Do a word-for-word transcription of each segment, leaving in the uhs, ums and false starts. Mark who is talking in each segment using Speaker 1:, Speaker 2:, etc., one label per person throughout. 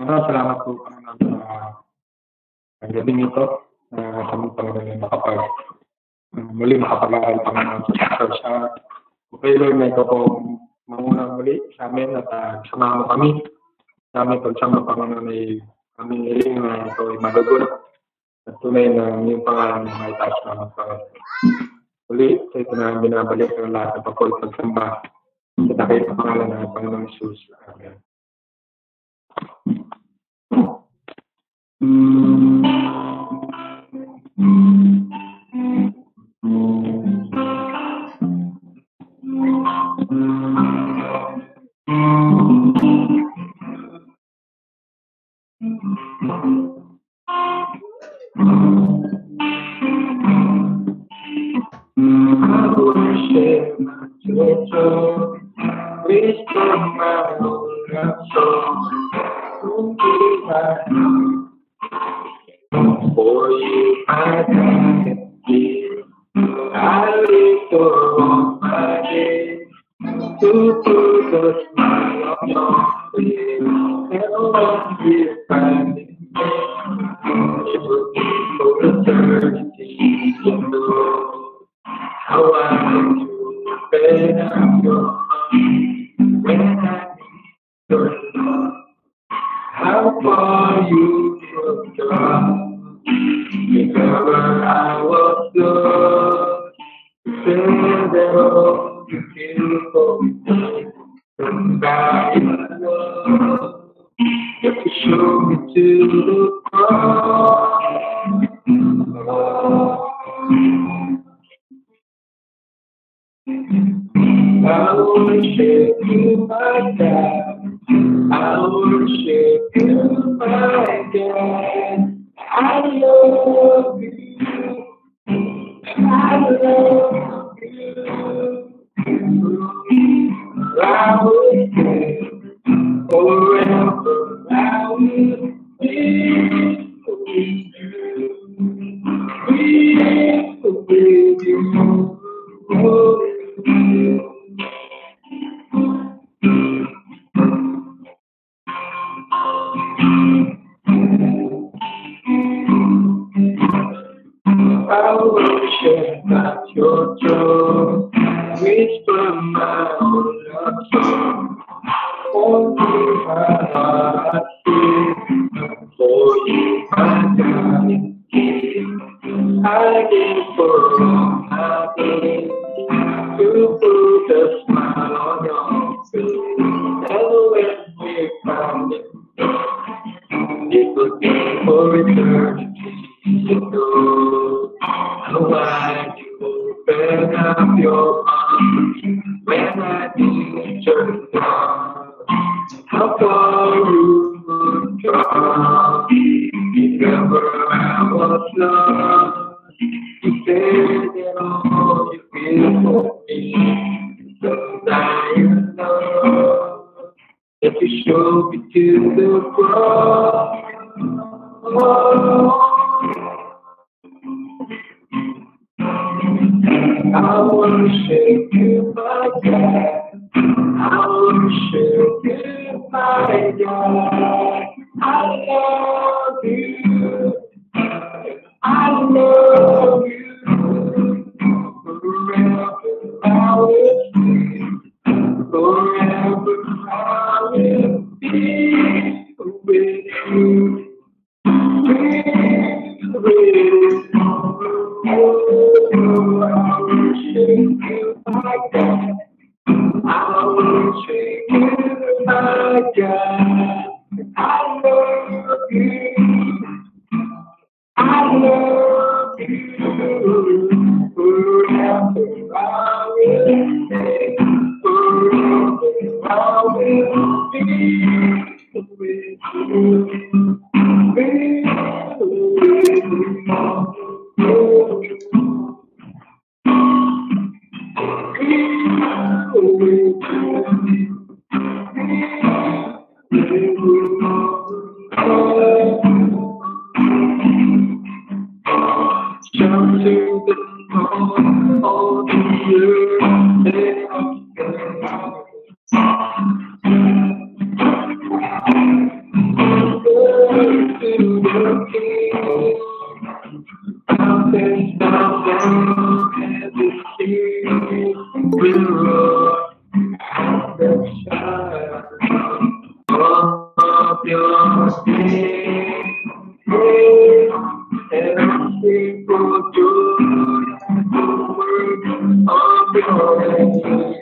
Speaker 1: Ah, salamat po Panginoon sa gabing ito na kami Panginoon ay makapag ah, muli makapag-aaral Panginoon sa Scripture sa okay Lord na ito po manguna muli sa amin at uh, samahan mo kami sa aming pagsama Panginoon ay aming hiling na ito ay malugod at tunay na iyong pangalan na may taas naman Panginoon. Muli, sa ito na binabalik ng lahat ng papol pagsamba sa takay sa pangalan ng Panginoon Jesus. Amen. I worship your throne, whisper my own soul, who give I for you I can give. I live for all my days to put a smile on your face. And one will find me. It will be for eternity. You know how I do better your heart when I need your love. How far you have gone. Remember I was good. Said that all you feel for me. From back in love. You have to show me to the cross. I worship you, my God. I worship you, my God. I love you. I love you. I will sing forever. I will be with you. Be with you. Oh, I worship at your throne, whisper my own love song. For you my heart sing, for you my darling king. I give for all my days to put a smile on your face. And when we found it, it would be for eternity. You know how I do open up your arms when I need your love. How far you would come. Remember I was lost. You said that all you feel for me. So now you know that you showed me to the cross. Oh, I worship you, my God. I worship you, my God. I love you. I love you. Forever I will sing. Forever I will be with you. Be with you. Oh, I worship you, my God. I worship you, my God. I love you. I love you. Forever I will sing. Forever I will be with you. Be with you. the King. Mountains bow down and the sea will roar at the shine of your name. And sing for joy the word of your name.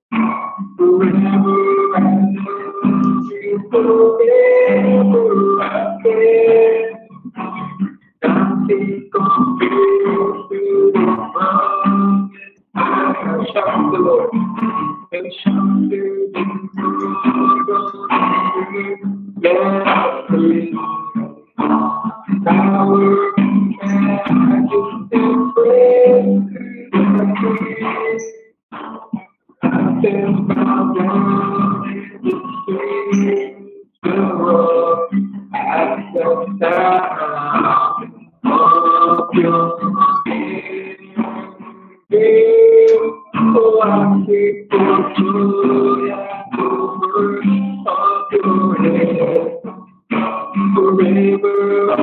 Speaker 1: Forever and ever, forever again. Nothing compares to the promise I have shout the Lord. And shout to the Lord. Let praise power and majesty praise the King. Mountains bow down and the streets will roar at the sound of your name. Oh, I sing for joy at the word of your name. Forever,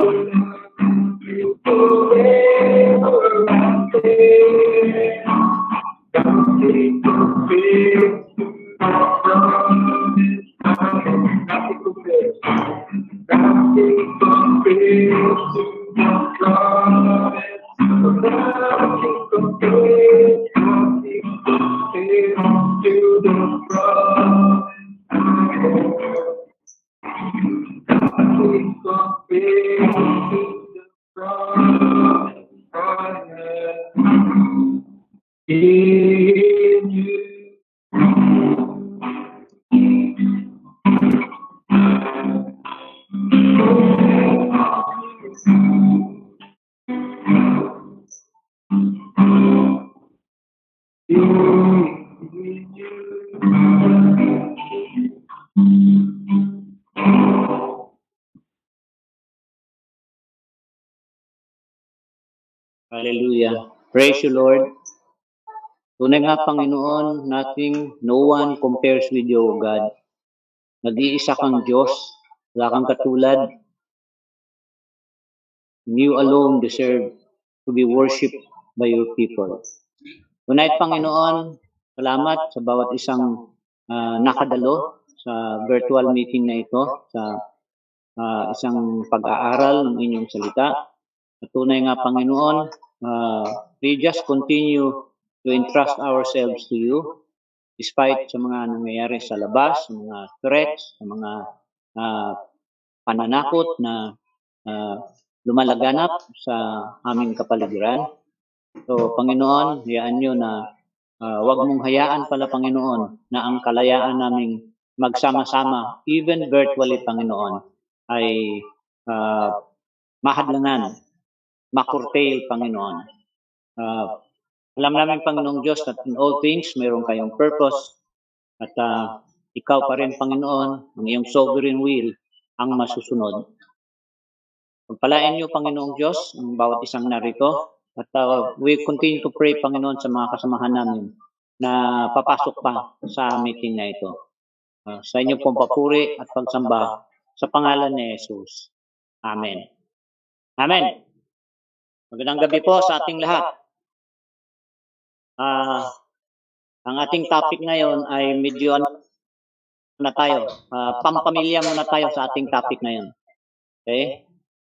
Speaker 1: forever, forever. Nothing compares to the promise I have. Nothing compares. Nothing compares to the promise. Nothing compares. Nothing compares to the promise I have. Nothing compares to the promise I have. In you.
Speaker 2: Hallelujah. Praise you, Lord. Tunay nga, Panginoon, nothing, no one compares with you, O God. Nag-iisa kang Diyos, wala kang katulad. You alone deserve to be worshipped by your people. Tonight, Panginoon, salamat sa bawat isang uh, nakadalo sa virtual meeting na ito, sa uh, isang pag-aaral ng inyong salita. At tunay nga, Panginoon, uh, we just continue to entrust ourselves to you despite sa mga nangyayari sa labas, sa mga threats, sa mga uh, pananakot na uh, lumalaganap sa aming kapaligiran. So, Panginoon, hayaan nyo na uh, wag mong hayaan pala, Panginoon, na ang kalayaan naming magsama-sama, even virtually, Panginoon, ay uh, mahadlangan, makurtail, Panginoon. Uh, alam namin, Panginoong Diyos, that in all things, mayroon kayong purpose at uh, ikaw pa rin, Panginoon, ang iyong sovereign will ang masusunod. Pagpalain niyo, Panginoong Diyos, ang bawat isang narito at uh, we continue to pray, Panginoon, sa mga kasamahan namin na papasok pa sa meeting na ito. Uh, sa inyo pong papuri at pagsamba sa pangalan ni Jesus. Amen. Amen. Magandang gabi po sa ating lahat. Uh, ang ating topic ngayon ay medyo ano na tayo, uh, pampamilya muna tayo sa ating topic ngayon. Okay?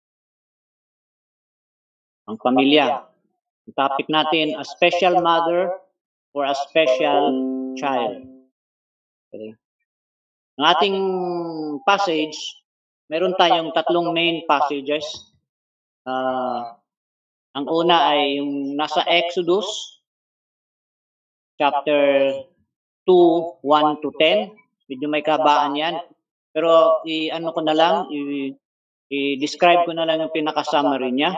Speaker 2: Ang pamilya. Ang topic natin, a special mother or a special child. Okay? Ang ating passage, meron tayong tatlong main passages. Uh, ang una ay yung nasa Exodus, chapter two, one to ten. Medyo may kabaan yan. Pero i-ano ko na lang, i-describe ko na lang yung pinaka-summary niya.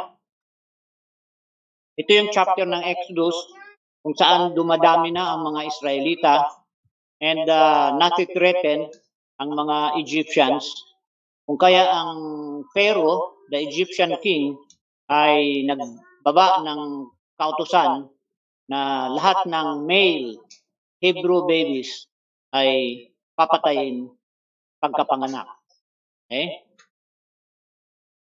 Speaker 2: Ito yung chapter ng Exodus kung saan dumadami na ang mga Israelita and uh, natitreaten ang mga Egyptians. Kung kaya ang Pharaoh, the Egyptian king, ay nagbaba ng kautusan na lahat ng male Hebrew babies ay papatayin pagkapanganak. Okay?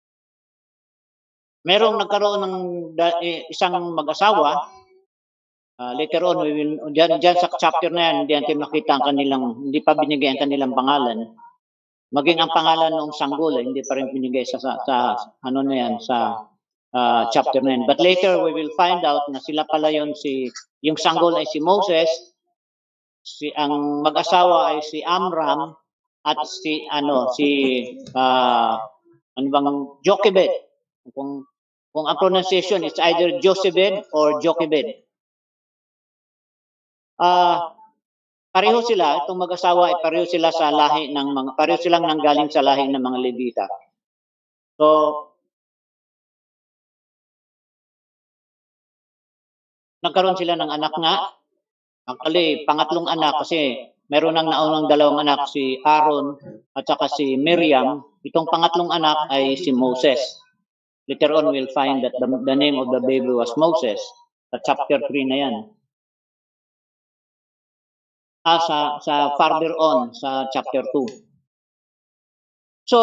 Speaker 2: merong nagkaroon ng da, eh, isang mag-asawa. Uh, later on, we will, dyan, dyan sa chapter na yan, hindi natin makita ang kanilang, hindi pa binigay ang kanilang pangalan. Maging ang pangalan ng sanggol, eh, hindi pa rin binigay sa, sa, sa ano na yan, sa uh, chapter na yan. But later, we will find out na sila pala yun, si, yung sanggol ay si Moses, si, ang mag-asawa ay si Amram, at si, ano, si, uh, ano bang, Jochebed. Kung, kung ang pronunciation is either Jochebed or Jochebed. Uh, pareho sila, itong mag-asawa ay pareho sila sa lahi ng mga, pareho silang nanggaling sa lahi ng mga Levita. So, nagkaroon sila ng anak nga. Actually, pangatlong anak kasi meron nang naunang dalawang anak, si Aaron at saka si Miriam. Itong pangatlong anak ay si Moses. Later on, we'll find that the, the name of the baby was Moses. Sa chapter three na yan. Ah, sa, sa farther on, sa chapter two. So,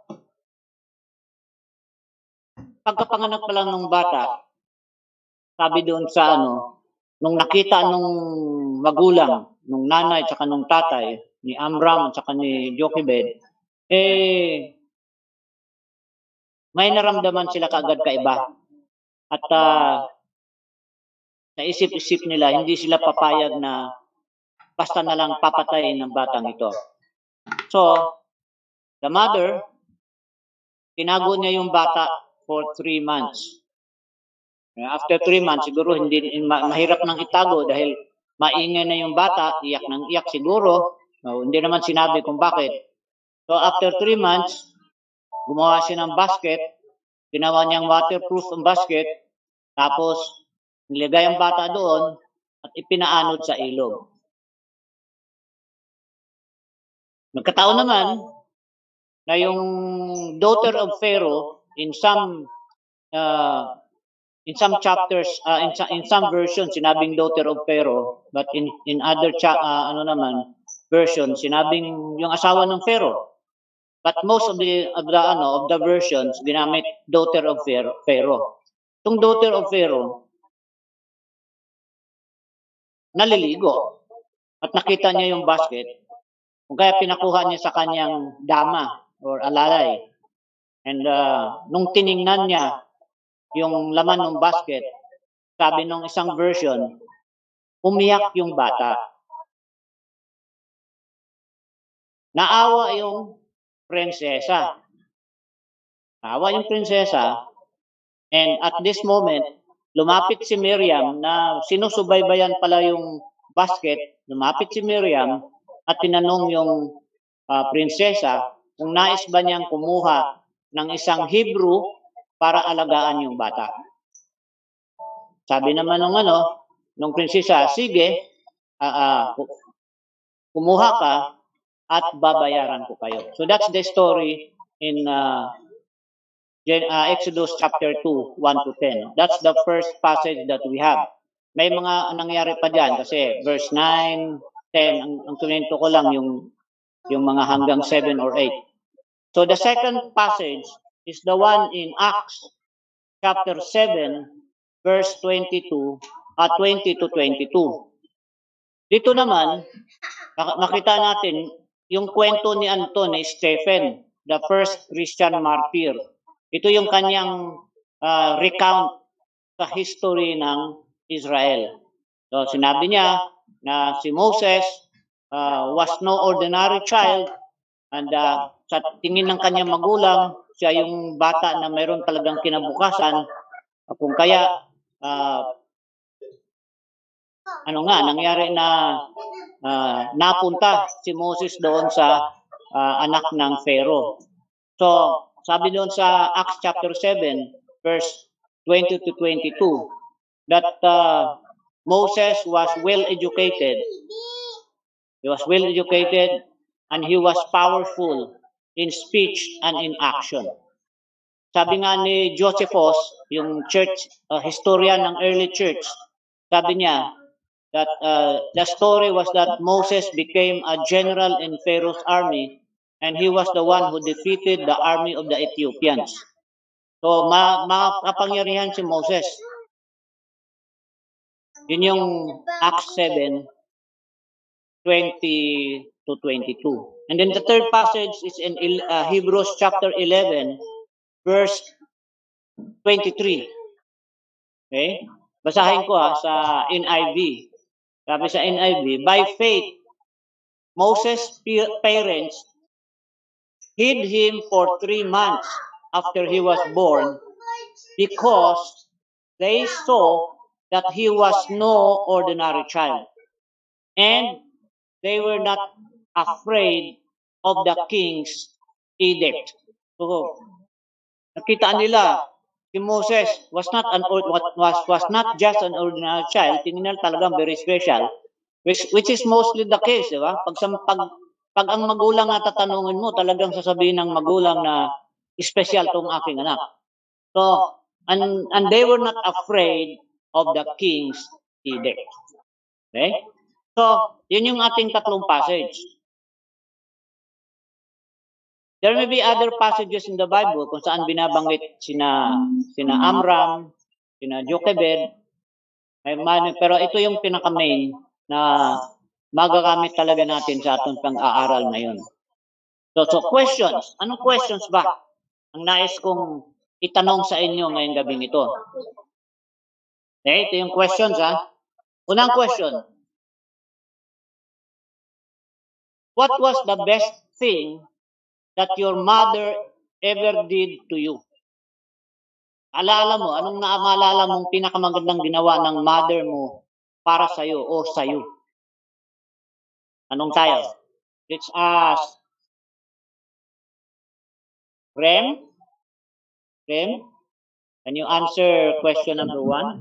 Speaker 2: pagkapanganak pa lang ng bata, sabi doon sa ano, nung nakita nung magulang, nung nanay at saka nung tatay, ni Amram at saka ni Jochebed, eh, may naramdaman sila kaagad kaiba. At uh, sa isip-isip nila, hindi sila papayag na basta na lang papatay ng batang ito. So, the mother, tinago niya yung bata for three months. After three months, siguro hindi mahirap nang itago dahil maingay na yung bata, iyak nang iyak siguro. No, hindi naman sinabi kung bakit. So, after three months, gumawa siya ng basket, ginawa niyang waterproof ang basket, tapos nilagay ang bata doon at ipinaanod sa ilog. Nagkataon naman na yung daughter of Pharaoh, in some uh, in some chapters, uh, in, in some versions, sinabing daughter of Pharaoh, but in in other cha uh, ano naman version, sinabing yung asawa ng Pharaoh. But most of the of the ano of the versions ginamit daughter of Pharaoh. Itong daughter of Pharaoh naliligo at nakita niya yung basket. Kung kaya pinakuha niya sa kanyang dama or alalay. And uh, nung tiningnan niya yung laman ng basket, sabi nung isang version, umiyak yung bata. Naawa yung prinsesa. Naawa yung prinsesa. And at this moment, lumapit si Miriam na sinusubaybayan pala yung basket. Lumapit si Miriam at tinanong yung uh, prinsesa kung nais ba niyang kumuha ng isang Hebrew para alagaan yung bata. Sabi naman ng ano, nung prinsesa, sige, uh, uh, kumuha ka at babayaran ko kayo. So that's the story in uh, uh, Exodus chapter two, one to ten. That's the first passage that we have. May mga nangyari pa dyan kasi verse nine, ten, ang, ang kunento ko lang yung, yung mga hanggang seven or eight. So the second passage is the one in Acts chapter seven, verse twenty-two, at twenty to twenty-two. Dito naman, nakita natin yung kwento ni Anton, ni Stephen, the first Christian martyr. Ito yung kanyang uh, recount sa history ng Israel. So sinabi niya na si Moses uh, was no ordinary child and uh, sa tingin ng kanyang magulang, siya yung bata na mayroon talagang kinabukasan. Kung kaya, uh, ano nga, nangyari na uh, napunta si Moses doon sa uh, anak ng Pharaoh. So, sabi doon sa Acts chapter seven, verse twenty to twenty-two, that uh, Moses was well educated. He was well educated and he was powerful in speech and in action. Sabi nga ni Josephus, yung church uh, historian ng early church, sabi niya that uh, the story was that Moses became a general in Pharaoh's army and he was the one who defeated the army of the Ethiopians. So, ma makapangyarihan si Moses. Yun yung Acts seven, twenty to twenty-two. And then the third passage is in uh, Hebrews chapter eleven, verse twenty-three. Okay? Basahin ko ha sa N I V. Sabi sa N I V, by faith, Moses' parents hid him for three months after he was born because they saw that he was no ordinary child. And they were not afraid of the king's edict. So, nakita nila, si Moses was not an was was not just an ordinary child, tingnan nila talagang very special, which which is mostly the case, di ba? Pag pag pag ang magulang na tatanungin mo, talagang sasabihin ng magulang na special tong aking anak. So, and and they were not afraid of the king's edict. Okay? So, yun yung ating tatlong passage. There may be other passages in the Bible kung saan binabanggit sina sina Amram, sina Jochebed, pero ito yung pinaka-main na magagamit talaga natin sa atong pang-aaral ngayon. So, so questions. Anong questions ba ang nais kong itanong sa inyo ngayong gabing ito? Okay, ito yung questions ha. Unang question. What was the best thing that your mother ever did to you? Alala mo, anong naalala mong pinakamagandang ginawa ng mother mo para sa'yo o sa'yo? Anong tayo? Let's ask. Rem? Rem? Can you answer question number one?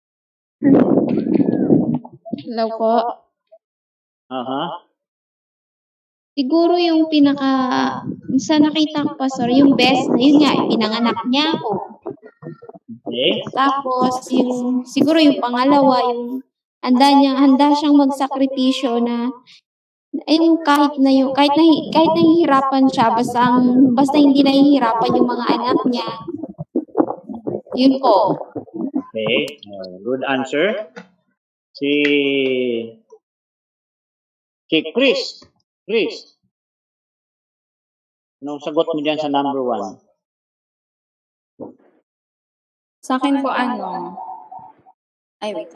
Speaker 3: Hello po.
Speaker 2: Uh-huh.
Speaker 3: Siguro yung pinaka, sa nakita ko pa, sir, yung best na yun nga, pinanganak niya ako.
Speaker 2: Okay.
Speaker 3: Tapos, yung, siguro yung pangalawa, yung handa niya, handa siyang magsakripisyo na, yung kahit na yung, kahit na, kahit nahihirapan siya, basta, ang, basta hindi nahihirapan yung mga anak niya. Yun po.
Speaker 2: Okay. Uh, good answer. Si, si Chris. Chris. Anong sagot mo dyan sa number one?
Speaker 4: Sa akin po ano, ay wait.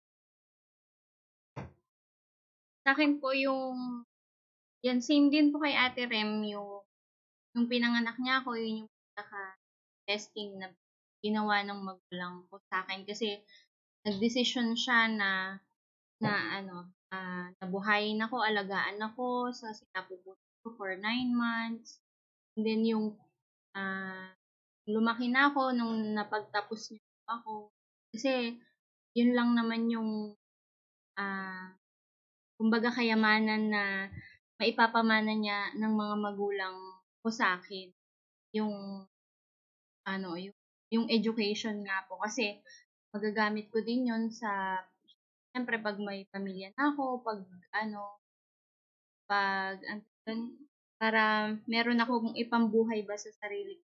Speaker 4: Sa akin po yung, yan same din po kay Ate Rem, yung, yung pinanganak niya ako, yun yung pinaka-testing na ginawa ng magulang ko sa akin. Kasi nagdesisyon siya na, na ano, uh, nabuhayin ako, alagaan ako sa sinapupunan ko for nine months. And then yung, uh, lumaki na ako nung napagtapos niyo ako. Kasi, yun lang naman yung, uh, kumbaga kayamanan na maipapamana niya ng mga magulang ko sa akin. Yung, ano, yung, yung education nga po. Kasi, magagamit ko din yun sa, siyempre, pag may pamilya na ako, pag, ano, pag, para meron akong ipambuhay ba sa sarili ko.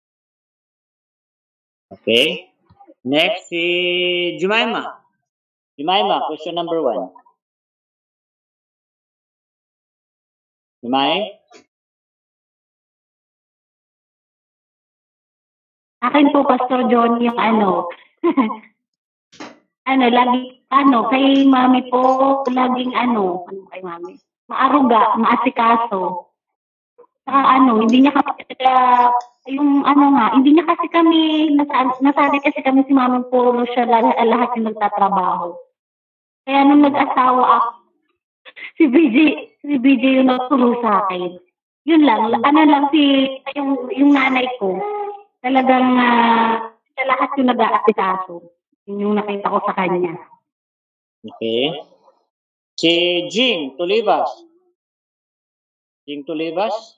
Speaker 2: Okay. Next, si Jemima. Jemima, question number one. Jemima?
Speaker 5: Akin po, Pastor John, yung ano, ano, lagi, ano, kay mami po, laging ano, ano kay mami? Maaruga, maasikaso. Saka ano, hindi niya kasi, uh, yung ano nga, hindi niya kasi kami, nasabi kasi kami si mami puro siya lahat, lahat yung nagtatrabaho. Kaya nung nag-asawa ako, si B J, si B J yung nagturo sa akin. Yun lang, ano lang si, yung, yung nanay ko, talagang uh, sa lahat yung nag-aasikaso. Yun yung nakita ko sa kanya.
Speaker 2: Okay. Si Jing Tulibas. Jing Tulibas?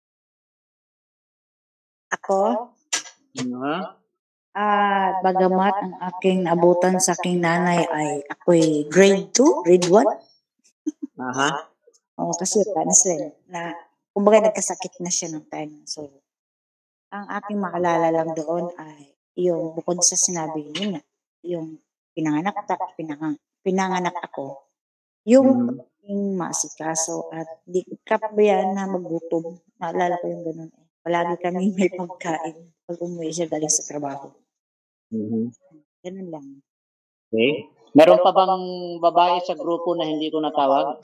Speaker 6: Ako?
Speaker 2: Uh-huh.
Speaker 6: Ah, bagamat ang aking abutan sa aking nanay ay ako'y grade two, grade one.
Speaker 2: Aha.
Speaker 6: Oo, kasi paano sila na, kumbaga nagkasakit na siya ng time. So, Ang aking maalala lang doon ay yung bukod sa sinabi niyo na, yung pinanganak, ta, pinang, pinanganak ako, yung
Speaker 2: Mhm.
Speaker 6: pagiging maasikaso at di kapabayaan na magutom. Naalala ko yung ganun. Eh. Palagi kami may pagkain pag umuwi siya galing sa trabaho.
Speaker 2: Mhm.
Speaker 6: Ganun lang.
Speaker 2: Okay. Meron pa bang babae sa grupo na hindi ko natawag?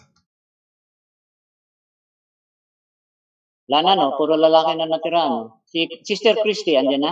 Speaker 2: Wala na, no? Puro lalaki na natira, no? Si Sister Christy, andyan na?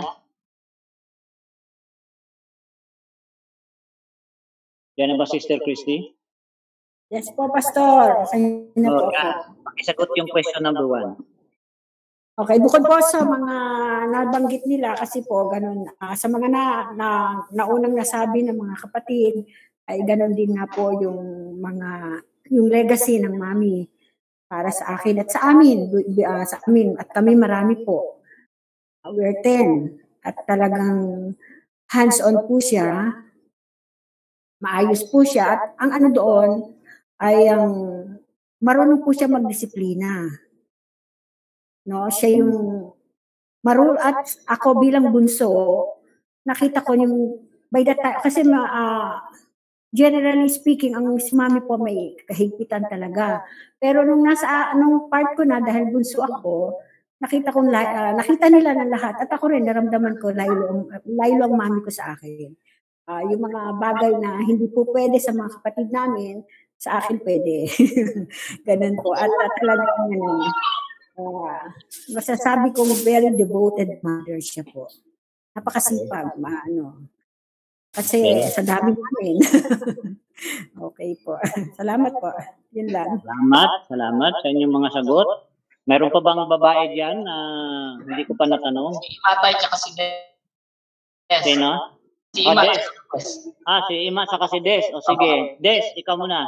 Speaker 2: Yan na ba, Sister Christy?
Speaker 7: Yes po, Pastor. Okay na
Speaker 2: So,
Speaker 7: po ako.
Speaker 2: yeah. Pakisagot yung question number one.
Speaker 7: Okay, bukod po sa mga nabanggit nila, kasi po, ganun, ah, sa mga na, na, naunang nasabi ng mga kapatid, ay ganun din nga po yung mga, yung legacy ng mami para sa akin at sa amin, uh, sa amin, at kami marami po. We're ten, at talagang hands-on po siya, maayos po siya, at ang ano doon, ay ang marunong po siya magdisiplina. No, siya yung marunong, at ako bilang bunso, nakita ko yung by that time, kasi uh, generally speaking, ang si mami po may kahigpitan talaga. Pero nung nasa nung part ko na, dahil bunso ako, nakita ko uh, nakita nila ng lahat, at ako rin naramdaman ko laylo, laylo ang mami ko sa akin. Uh, yung mga bagay na hindi po pwede sa mga kapatid namin, sa akin pwede. Ganun po. At uh, talagang uh, uh, masasabi kong very devoted mother siya po. Napakasipag, maano. Kasi okay. Sa dami namin. Okay po. Salamat po. Yun lang.
Speaker 2: Salamat. Salamat sa inyong mga sagot. Meron pa bang babae dyan na uh, hindi ko pa natanong?
Speaker 8: Si Matay tsaka si Des.
Speaker 2: Sino?
Speaker 8: Si
Speaker 2: oh,
Speaker 8: Ima.
Speaker 2: Des. Ah, si Ima saka si Des. O sige. Des, ikaw muna.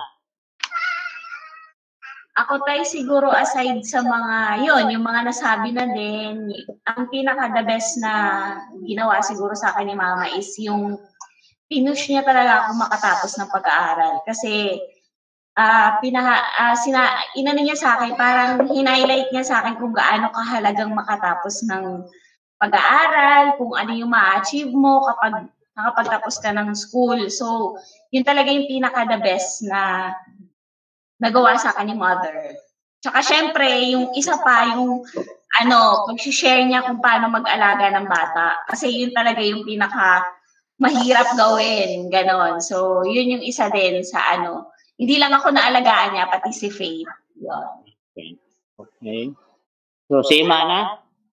Speaker 9: Ako tayo siguro aside sa mga, yon yung mga nasabi na din, ang pinaka the best na ginawa siguro sa akin ni Mama is yung pinush niya talaga ako makatapos ng pag-aaral. Kasi, uh, pinaha, uh, sina, inano niya sa akin, parang hinighlight niya sa akin kung gaano kahalagang makatapos ng pag-aaral, kung ano yung ma-achieve mo kapag nakapagtapos ka ng school. So, yun talaga yung pinaka the best na nagawa sa akin ni Mother. Tsaka syempre, yung isa pa, yung ano, pag-share niya kung paano mag-alaga ng bata. Kasi yun talaga yung pinaka mahirap gawin, ganon. So, yun yung isa din sa ano. Hindi lang ako naalagaan niya, pati si Faith. Yun.
Speaker 2: Okay. Okay. So, si Ima na?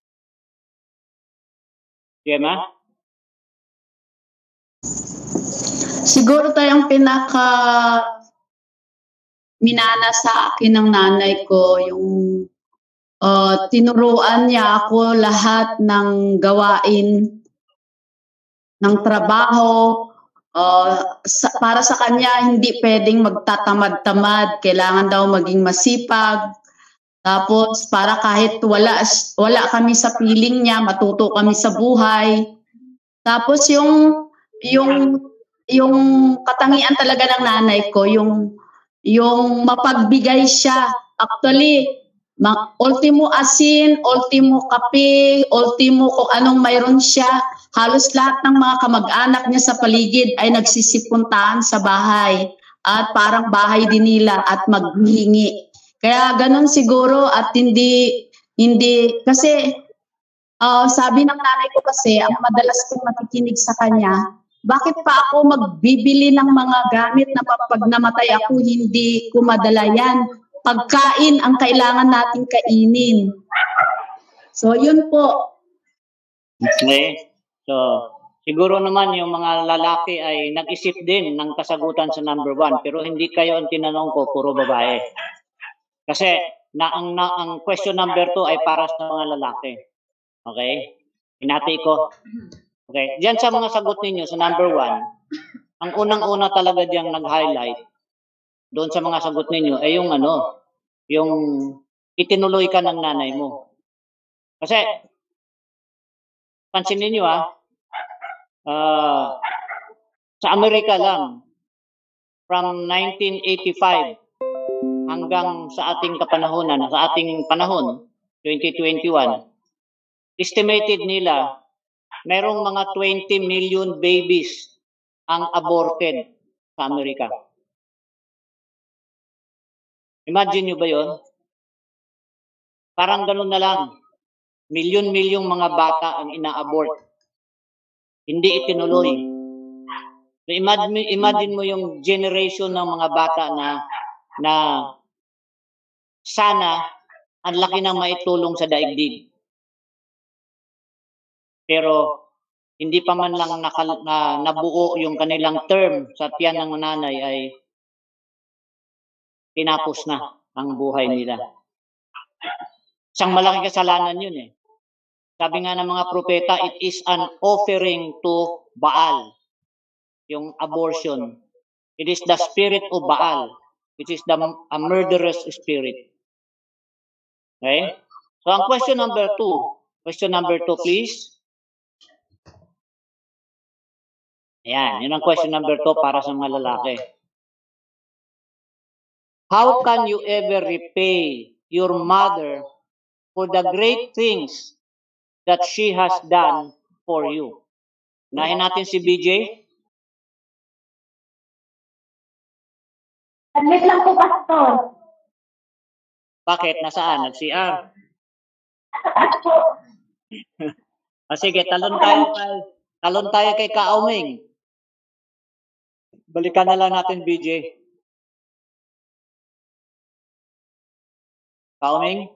Speaker 2: Si Ima?
Speaker 10: Siguro tayong pinaka minana sa akin ng nanay ko, yung uh, tinuruan niya ako lahat ng gawain ng trabaho. Uh, sa, para sa kanya, hindi pwedeng magtatamad-tamad. Kailangan daw maging masipag. Tapos, para kahit wala, wala kami sa piling niya, matuto kami sa buhay. Tapos, yung, yung, yung katangian talaga ng nanay ko, yung yung mapagbigay siya. Actually, ultimo asin, ultimo kape, ultimo kung anong mayroon siya, halos lahat ng mga kamag-anak niya sa paligid ay nagsisipuntahan sa bahay at parang bahay din nila at maghingi. Kaya ganun siguro at hindi, hindi, kasi uh, sabi ng nanay ko kasi, ang madalas kong nakikinig sa kanya, bakit pa ako magbibili ng mga gamit na pag namatay ako, hindi ko madala yan? Pagkain ang kailangan nating kainin. So, yun po.
Speaker 2: Okay. So, siguro naman yung mga lalaki ay nag-isip din ng kasagutan sa number one, pero hindi kayo ang tinanong ko, puro babae. Kasi na, ang, na, ang question number two ay para sa mga lalaki. Okay? Hinati ko. Okay, diyan sa mga sagot ninyo sa number one, ang unang-una talaga diyang nag-highlight doon sa mga sagot ninyo ay yung ano, yung itinuloy ka ng nanay mo. Kasi, pansinin nyo ah, uh, sa Amerika lang, from nineteen eighty-five hanggang sa ating kapanahonan, sa ating panahon, twenty twenty-one, estimated nila, merong mga twenty million babies ang aborted sa Amerika. Imagine nyo ba yun? Parang ganun na lang. Milyon-milyong mga bata ang ina-abort. Hindi itinuloy. So imagine, imagine mo yung generation ng mga bata na na sana ang laki ng maitulong sa daigdig. Pero hindi pa man lang nakal, na, nabuo yung kanilang term sa tiyan ng nanay ay tinapos na ang buhay nila. Isang malaking kasalanan yun eh. Sabi nga ng mga propeta, it is an offering to Baal. Yung abortion. It is the spirit of Baal, which is the a murderous spirit. Okay? So ang question number two. Question number two, please. Ayan, yun ang question number two para sa mga lalaki. How can you ever repay your mother for the great things that she has done for you? Unahin natin si B J.
Speaker 5: Admit lang po, Pastor.
Speaker 2: Bakit? Nasaan? Nag-C R? O sige, talon tayo kay, talon tayo kay Kaoming. Balikan na lang natin, B J. Kaoming?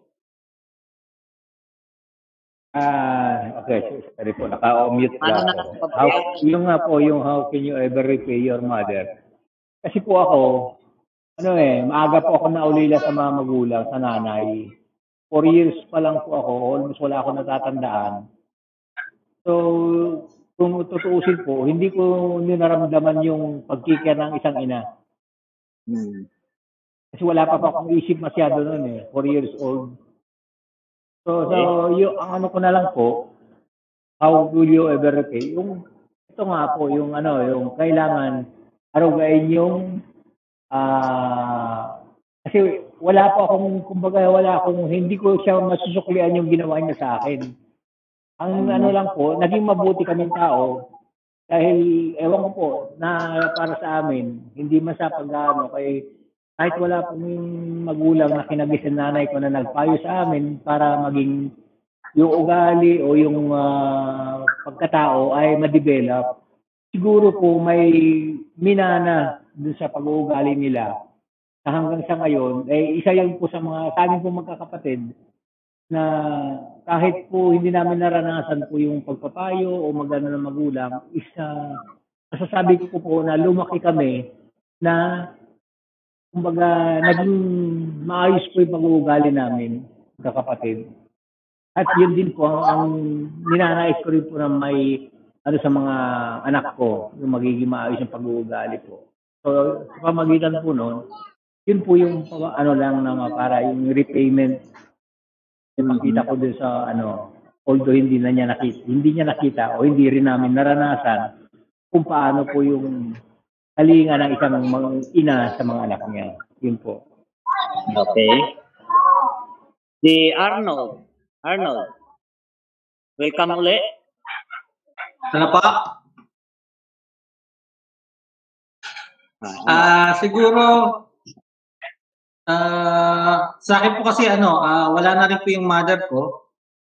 Speaker 11: Ah, okay. Sorry po, naka-mute
Speaker 2: Ano
Speaker 11: lang
Speaker 2: na
Speaker 11: ako. How, yung nga po, yung how can you ever repay your mother? Kasi po ako, ano eh, maaga po ako naulila sa mga magulang, sa nanay. Four years pa lang po ako, almost wala ako natatandaan. So, kung tutuusin po, hindi ko ninaramdaman yung pagkikya ng isang ina.
Speaker 2: Hmm.
Speaker 11: Kasi wala pa pa akong isip masyado nun eh, four years old. So, so yung, ang ano ko na lang po, how will you ever repay? Yung, ito nga po, yung ano, yung kailangan arugain yung, ah, uh, kasi wala po akong, kumbaga wala akong, hindi ko siya masusuklian yung ginawa niya sa akin. Ang ano lang po, naging mabuti kaming tao, dahil, ewan ko po, na para sa amin, hindi man sa pag-ano, kay, kahit wala pong magulang na kinabis sa nanay ko na nagpayo sa amin para maging yung ugali o yung uh, pagkatao ay ma-develop. Siguro po may minana dun sa pag-uugali nila na hanggang sa ngayon, eh, isa yan po sa mga, sa amin po magkakapatid na kahit po hindi namin naranasan po yung pagpapayo o magano ng magulang, isa, masasabi ko po, po na lumaki kami na kumbaga, naging maayos po yung pag-uugali namin, kakapatid. At yun din po, ang, ang ninanais ko rin po na may, ano sa mga anak ko, yung magiging maayos yung pag-uugali po. So, sa pamagitan po noon, yun po yung, ano lang, na para yung repayment, yung makita ko din sa, ano, although hindi na niya nakita, hindi niya nakita o hindi rin namin naranasan kung paano po yung kalinga ng isang mga ina sa mga anak niya. Yun po.
Speaker 2: Okay. Si Arnold. Arnold. Welcome uli.
Speaker 12: Ano pa? Ah, uh, siguro uh, sa akin po kasi ano, uh, wala na rin po yung mother ko.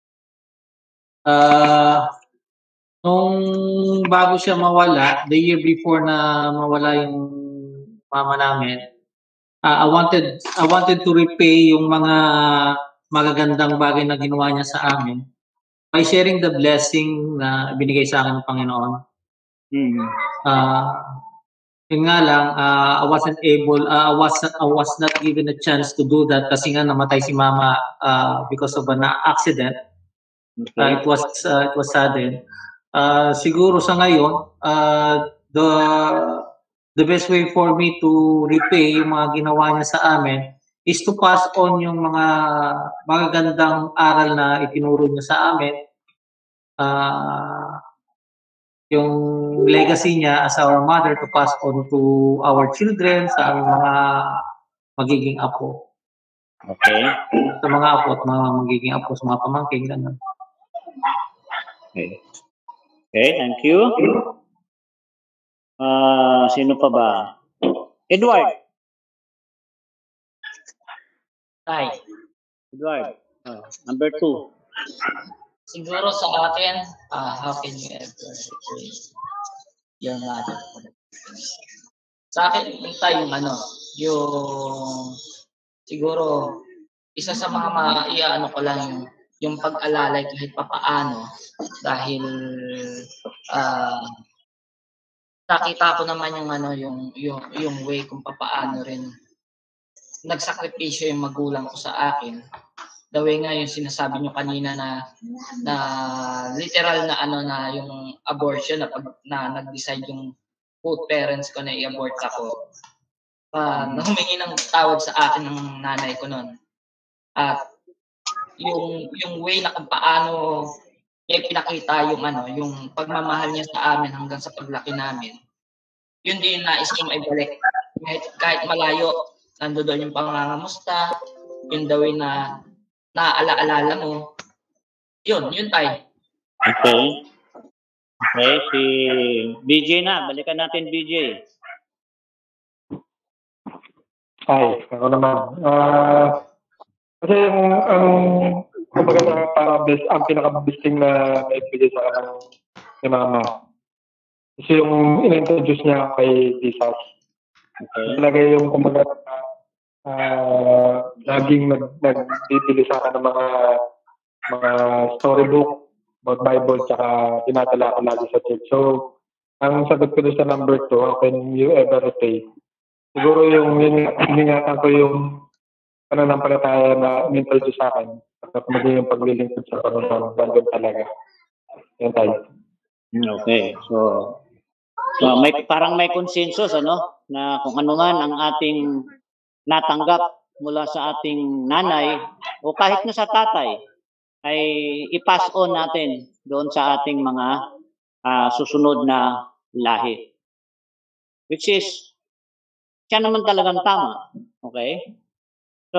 Speaker 12: Uh, Nung bago siya mawala, the year before na mawala yung mama namin, uh, I wanted I wanted to repay yung mga magagandang bagay na ginawa niya sa amin by sharing the blessing na binigay sa akin ng Panginoon.
Speaker 2: Mm-hmm.
Speaker 12: Uh, yun nga lang, uh, I wasn't able, uh, I was I was not given a chance to do that kasi nga namatay si mama uh, because of an accident.
Speaker 2: Okay.
Speaker 12: Uh, it was uh, it was sudden. Uh, siguro sa ngayon, uh, the the best way for me to repay yung mga ginawa niya sa amin is to pass on yung mga magagandang aral na itinuro niya sa amin. Uh, yung legacy niya as our mother to pass on to our children, sa aming mga magiging apo.
Speaker 2: Okay.
Speaker 12: Sa mga apo at mga magiging apo, sa mga pamangkin, gano'n.
Speaker 2: Okay. Okay, thank you. Ah, sino pa ba? Edward.
Speaker 8: Tay,
Speaker 2: Edward. Oh, number two.
Speaker 8: siguro sa akin, ah, how can you ever repay your mother? Sa akin, yung tayo, yung ano, yung siguro, isa sa mga maiaano ko lang yung, yung pag-alalay kahit papaano dahil ah nakita ko naman yung ano yung yung yung way kung papaano rin nagsakripisyo yung magulang ko sa akin. The way nga yung sinasabi nyo kanina na na literal na ano na yung abortion na pag na nag-decide yung both parents ko na i-abort ako. Uh, na humingi ng tawad sa akin ng nanay ko noon. At yung yung way na kung paano niya pinakita yung ano, yung pagmamahal niya sa amin hanggang sa paglaki namin. Yun din yung nais kong maibalik. Kahit, kahit malayo, nandoon yung pangangamusta, yung daw na naaala-alala mo. Yun, yun tayo.
Speaker 2: Okay. Okay, si B J na. Balikan natin B J.
Speaker 1: Ay, ako naman. Uh, kasi yung, ang, kumbaga na parang best, ang pinaka-besting na naibigay sa akin ni Mama. Kasi yung in-introduce niya kay Jesus. Okay. Talaga yung kumbaga uh, laging nag, nagbibili sa akin ng mga mga storybook about Bible tsaka tinatala ko lagi sa church. So, ang sagot ko sa number two, how can you ever repay? Siguro yung ingatan ko yung pananampalataya na in-introduce sa akin at maging yung paglilingkod sa Panginoon. Bandon talaga. Yan tayo.
Speaker 2: Okay. So, so may, parang may consensus, ano? Na kung ano man ang ating natanggap mula sa ating nanay o kahit na sa tatay, ay i-pass on natin doon sa ating mga uh, susunod na lahi. Which is, siya naman talagang tama. Okay? So,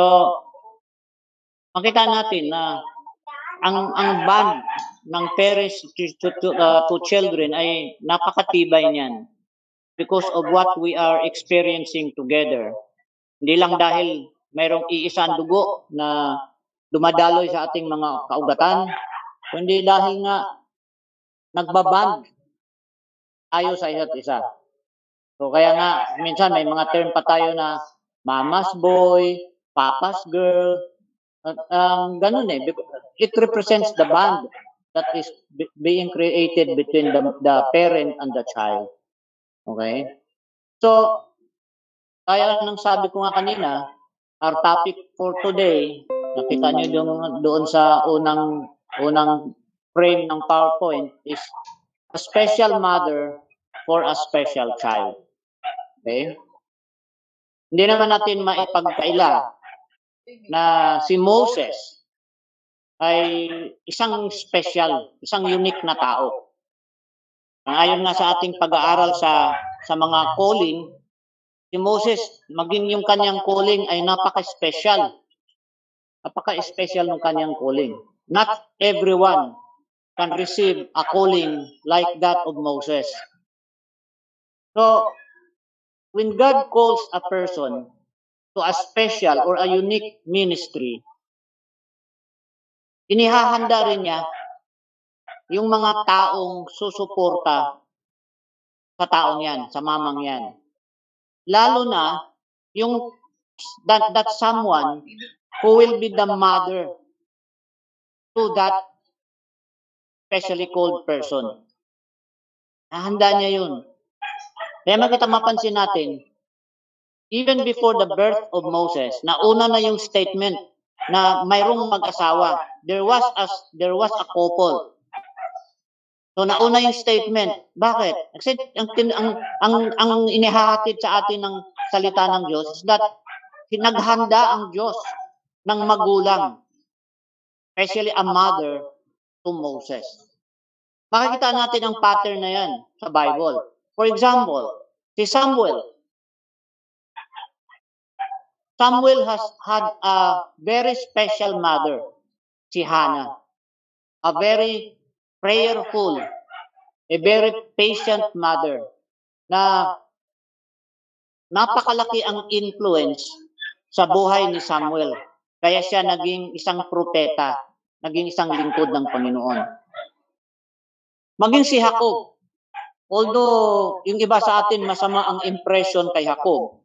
Speaker 2: makita natin na ang ang bond ng parents to, to, to, uh, to children ay napakatibay niyan because of what we are experiencing together. Hindi lang dahil mayroong iisang dugo na dumadaloy sa ating mga kaugatan, kundi dahil nga nagbaband tayo sa isa't isa. So kaya nga, minsan may mga term pa tayo na mama's boy, papa's girl, at um, ganun eh. It represents the bond that is being created between the, the parent and the child. Okay? So, kaya nang sabi ko nga kanina, our topic for today, nakita nyo doon, doon sa unang, unang frame ng PowerPoint is a special mother for a special child. Okay? Hindi naman natin maipagkaila na si Moses ay isang special, isang unique na tao. Ayon nga sa ating pag-aaral sa sa mga calling, si Moses, maging yung kanyang calling ay napaka-special. Napaka-special ng kanyang calling. Not everyone can receive a calling like that of Moses. So, when God calls a person to a special or a unique ministry, inihahanda rin niya yung mga taong susuporta sa taong yan, sa mamang yan. Lalo na yung that, that someone who will be the mother to that specially called person. Hahanda niya yun. Kaya makita mapansin natin, even before the birth of Moses, nauna na yung statement na mayroong mag-asawa. There was a, there was a couple. So nauna yung statement. Bakit? Kasi ang, ang, ang, ang inihahatid sa atin ng salita ng Diyos is that naghanda ang Diyos ng magulang, especially a mother to Moses. Makikita natin ang pattern na yan sa Bible. For example, si Samuel. Samuel has had a very special mother, si Hannah. A very prayerful, a very patient mother na napakalaki ang influence sa buhay ni Samuel. Kaya siya naging isang propeta, naging isang lingkod ng Panginoon. Maging si Jacob, although yung iba sa atin masama ang impression kay Jacob,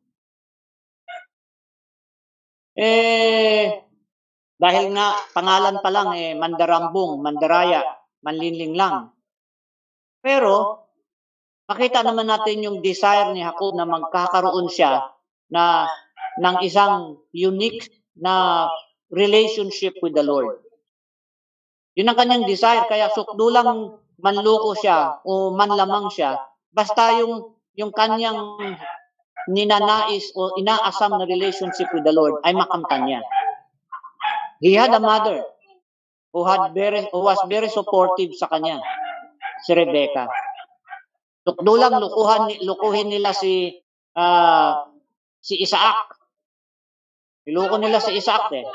Speaker 2: eh, dahil nga pangalan pa lang, eh, mandarambong, mandaraya, manlinling lang. Pero, makita naman natin yung desire ni Jacob na magkakaroon siya na ng isang unique na relationship with the Lord. Yun ang kanyang desire, kaya sukdulang manloko siya o manlamang siya, basta yung, yung kanyang ninanais o inaasam na relationship with the Lord ay makamtan niya. He had a mother who had very who was very supportive sa kanya, si Rebecca. Tukdulang lukuhan lukuhin nila si uh, si Isaac. Niloko nila si Isaac eh.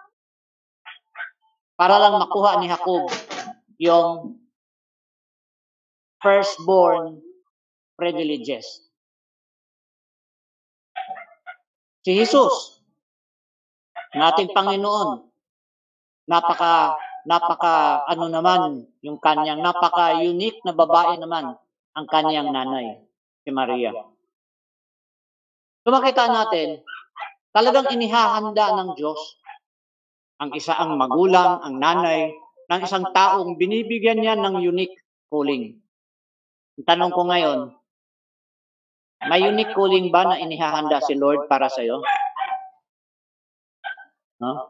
Speaker 2: Para lang makuha ni Jacob yung firstborn privileges. Si Jesus, ng ating Panginoon, napaka napaka ano naman yung kanyang napaka unique na babae naman ang kanyang nanay, si Maria. So makita natin, talagang inihahanda ng Diyos ang isa ang magulang, ang nanay ng isang taong binibigyan niya ng unique calling. Ang tanong ko ngayon, may unique calling ba na inihahanda si Lord para sa iyo? No?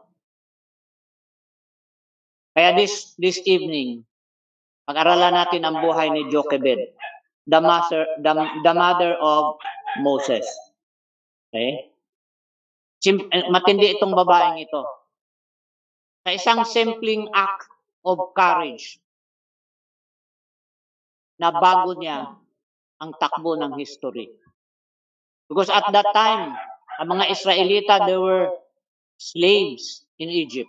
Speaker 2: Kaya this this evening, pag-aralan natin ang buhay ni Jochebed, the mother, the, the mother of Moses. Okay? Sim, matindi itong babaeng ito. Sa isang simpleng act of courage, na bago niya ang takbo ng history. Because at that time, ang mga Israelita, they were slaves in Egypt.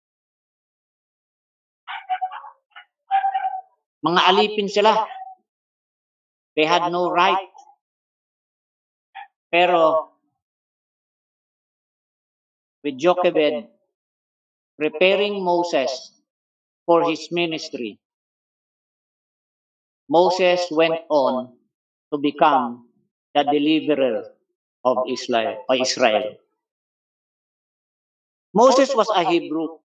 Speaker 2: Mga alipin sila. They had no right. Pero, with Jochebed preparing Moses for his ministry, Moses went on to become the deliverer of Israel. Of Israel. Moses was a Hebrew.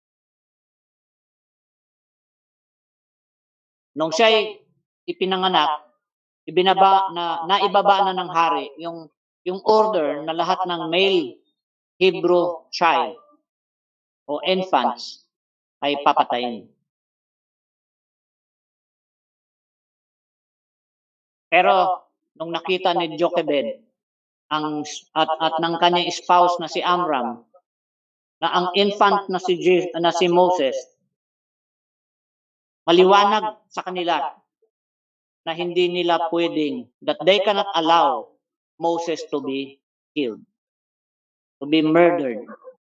Speaker 2: Nung siya'y ipinanganak, ibinaba na naibaba na ng hari yung yung order na lahat ng male Hebrew child o infants ay papatayin. Pero nung nakita ni Jochebed ang at at ng kanyang spouse na si Amram na ang infant na si Je, na si Moses, maliwanag sa kanila na hindi nila pwedeng, that they cannot allow Moses to be killed, to be murdered.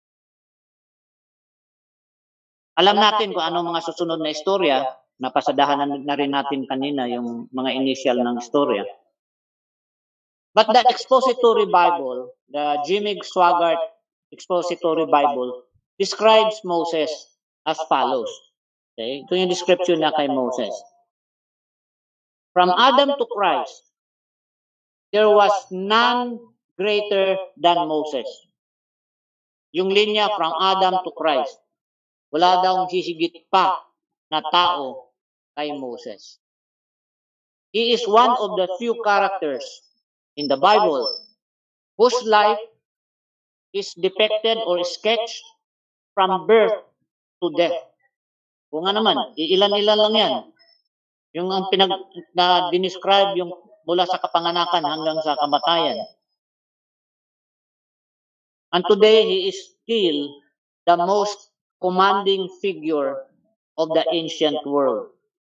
Speaker 2: Alam natin kung anong mga susunod na istorya, napasadahan na rin natin kanina yung mga initial ng istorya. But the expository Bible, the Jimmy Swaggart expository Bible, describes Moses as follows. Okay? Ito yung description na kay Moses. From Adam to Christ, there was none greater than Moses. Yung linya from Adam to Christ, wala daw hisigit pa na tao kay Moses. He is one of the few characters in the Bible whose life is depicted or sketched from birth to death. Kung nga naman, ilan-ilan lang yan. Yung ang pinag na dinescribe yung mula sa kapanganakan hanggang sa kamatayan. And today, he is still the most commanding figure of the ancient world.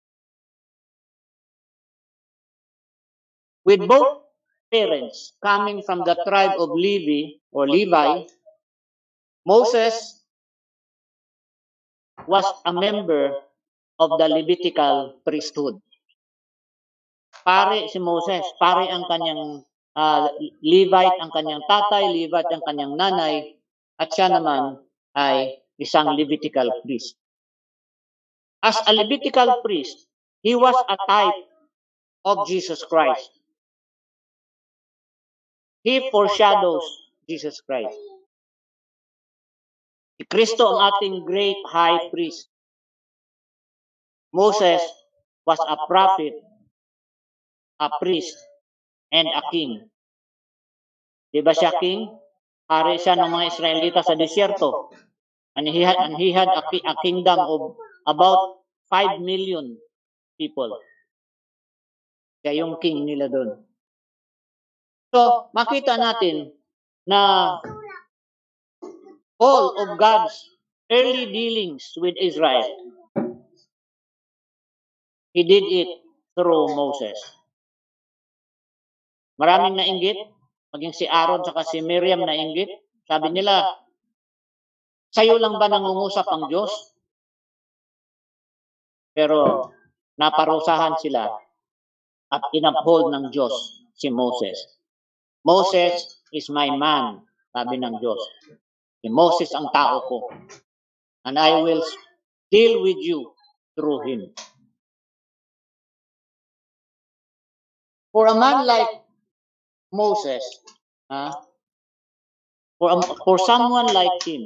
Speaker 2: With both parents coming from the tribe of Levi or Levi, Moses was a member of the Levitical priesthood. Pare si Moses, pare ang kanyang uh, Levite ang kanyang tatay, Levite ang kanyang nanay, at siya naman ay isang Levitical priest. As a Levitical priest, he was a type of Jesus Christ. He foreshadows Jesus Christ. Si Kristo ang ating great high priest. Moses was a prophet, a priest, and a king. Di ba siya king? Hari siya ng mga Israelita sa desierto. And he had, and he had a, a kingdom of about five million people. Siya yung king nila doon. So, makita natin na all of God's early dealings with Israel, He did it through Moses. Maraming nainggit, maging si Aaron at si Miriam nainggit. Sabi nila, sa'yo lang ba nangungusap ang Diyos? Pero naparusahan sila at inuphold ng Diyos si Moses. Moses is my man, sabi ng Diyos. Si Moses ang tao ko. And I will deal with you through him. For a man like Moses, uh, for, a, for someone like him,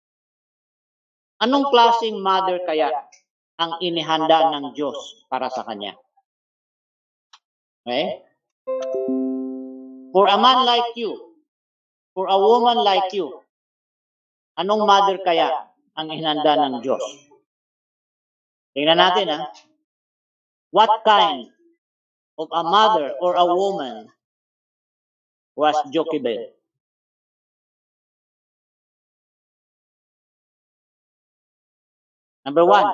Speaker 2: anong klaseng mother kaya ang inihanda ng Diyos para sa kanya? Okay? For a man like you, for a woman like you, anong mother kaya ang inihanda ng Diyos? Tingnan natin, ha? What kind of a mother or a woman was Jochebed? Number one,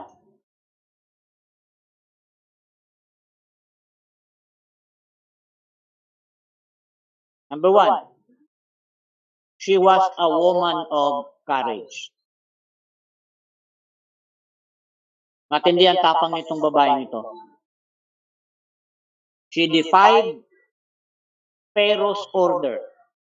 Speaker 2: number one, she was a woman of courage. Matindi ang tapang nitong babaeng ito. She defied Pharaoh's order.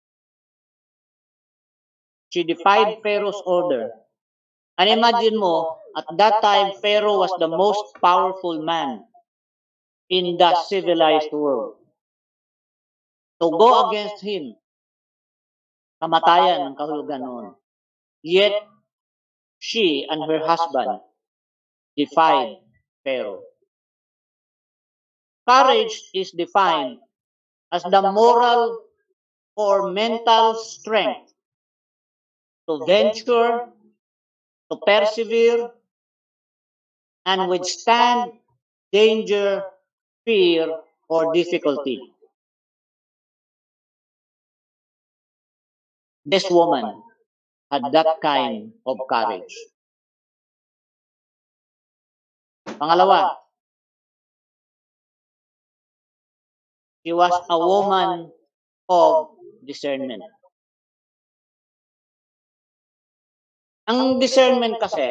Speaker 2: She defied Pharaoh's order. And imagine mo, at that time, Pharaoh was the most powerful man in the civilized world. To go against him, kamatayan ang kahulugan noon. Yet, she and her husband defied Pharaoh. Courage is defined as the moral or mental strength to venture, to persevere, and withstand danger, fear, or difficulty. This woman had that kind of courage. Pangalawa, she was a woman of discernment. Ang discernment kasi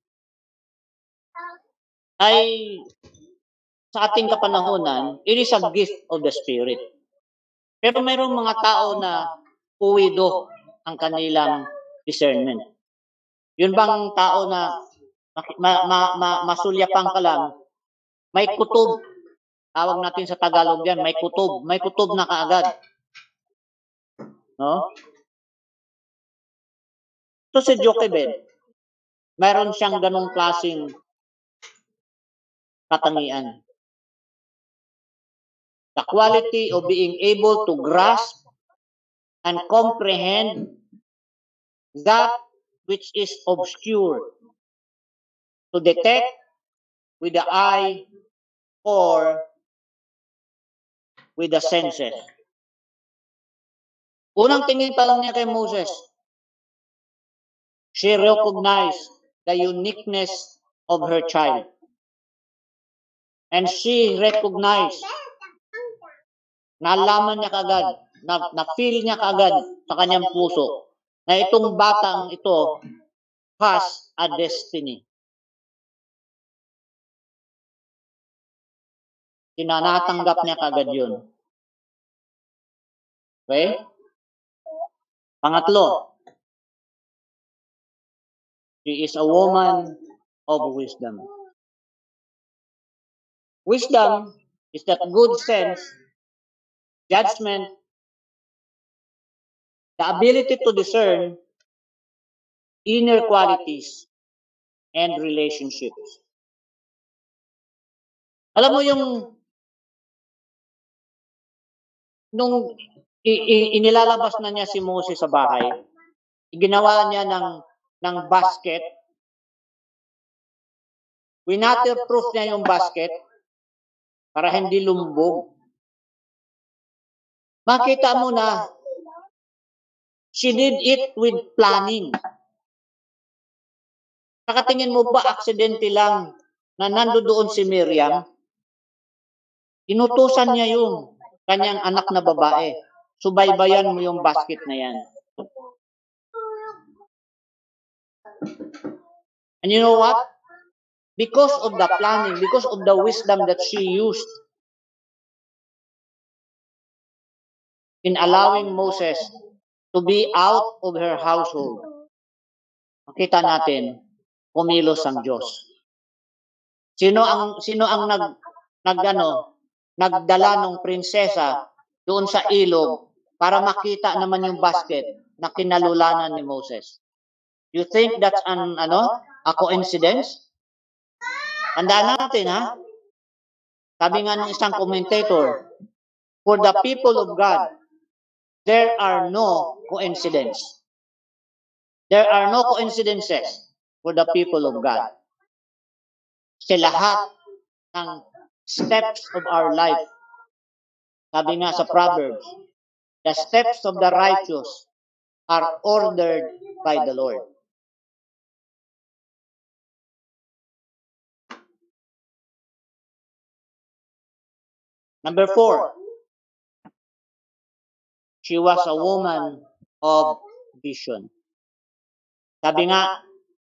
Speaker 2: ay sa ating kapanahunan, it is a gift of the Spirit. Pero mayroong mga tao na puwido ang kanilang discernment. Yun bang tao na ma, ma, ma, masulyapang ka lang, may kutob. Tawag natin sa Tagalog yan, may kutob. May kutob na kaagad. No? So si Jochebed, mayroon siyang ganong klaseng katangian. The quality of being able to grasp and comprehend that which is obscure, to detect with the eye or with the senses. Unang tingin pa lang niya kay Moses, she recognized the uniqueness of her child. And she recognized, nalaman niya kagad, na, na-feel niya kagad sa kanyang puso, na itong batang ito has a destiny. Sinanatanggap niya kagad yun. Okay? Pangatlo, she is a woman of wisdom. Wisdom is that good sense, judgment, the ability to discern inner qualities and relationships. Alam mo yung nung i- i- inilalabas na niya si Moses sa bahay, ginawa niya ng ng basket. Winaterproof niya yung basket para hindi lumbog. Makita mo na she did it with planning. Nakatingin mo ba aksidente lang na nandoon si Miriam? Inutusan niya yung kanyang anak na babae. Subaybayan mo yung basket na yan. And you know what? Because of the planning, because of the wisdom that she used in allowing Moses to be out of her household, makita natin, kumilos ang Diyos. Sino ang sino ang nag nagano nagdala ng prinsesa doon sa ilog para makita naman yung basket na kinalulanan ni Moses? You think that's an ano, a coincidence? Tandaan natin, ha? Sabi nga ng isang commentator, for the people of God, there are no coincidence. There are no coincidences for the people of God. Sa lahat ng steps of our life, sabi nga sa Proverbs, the steps of the righteous are ordered by the Lord. Number four, she was a woman of vision. Sabi nga,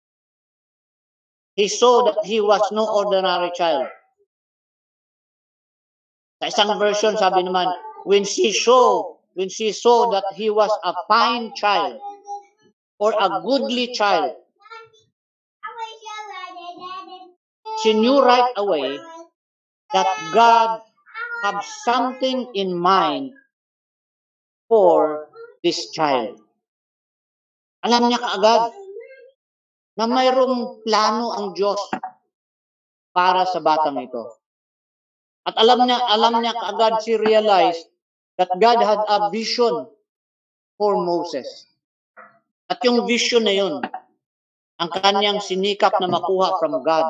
Speaker 2: he saw that he was no ordinary child. Sa isang version, sabi naman, when she saw, when she saw that he was a fine child or a goodly child, she knew right away that God had something in mind for this child. Alam niya kaagad na mayroong plano ang Diyos para sa batang ito. At alam niya, alam niya kaagad, she realized that God had a vision for Moses. At yung vision na yun, ang kanyang sinikap na makuha from God.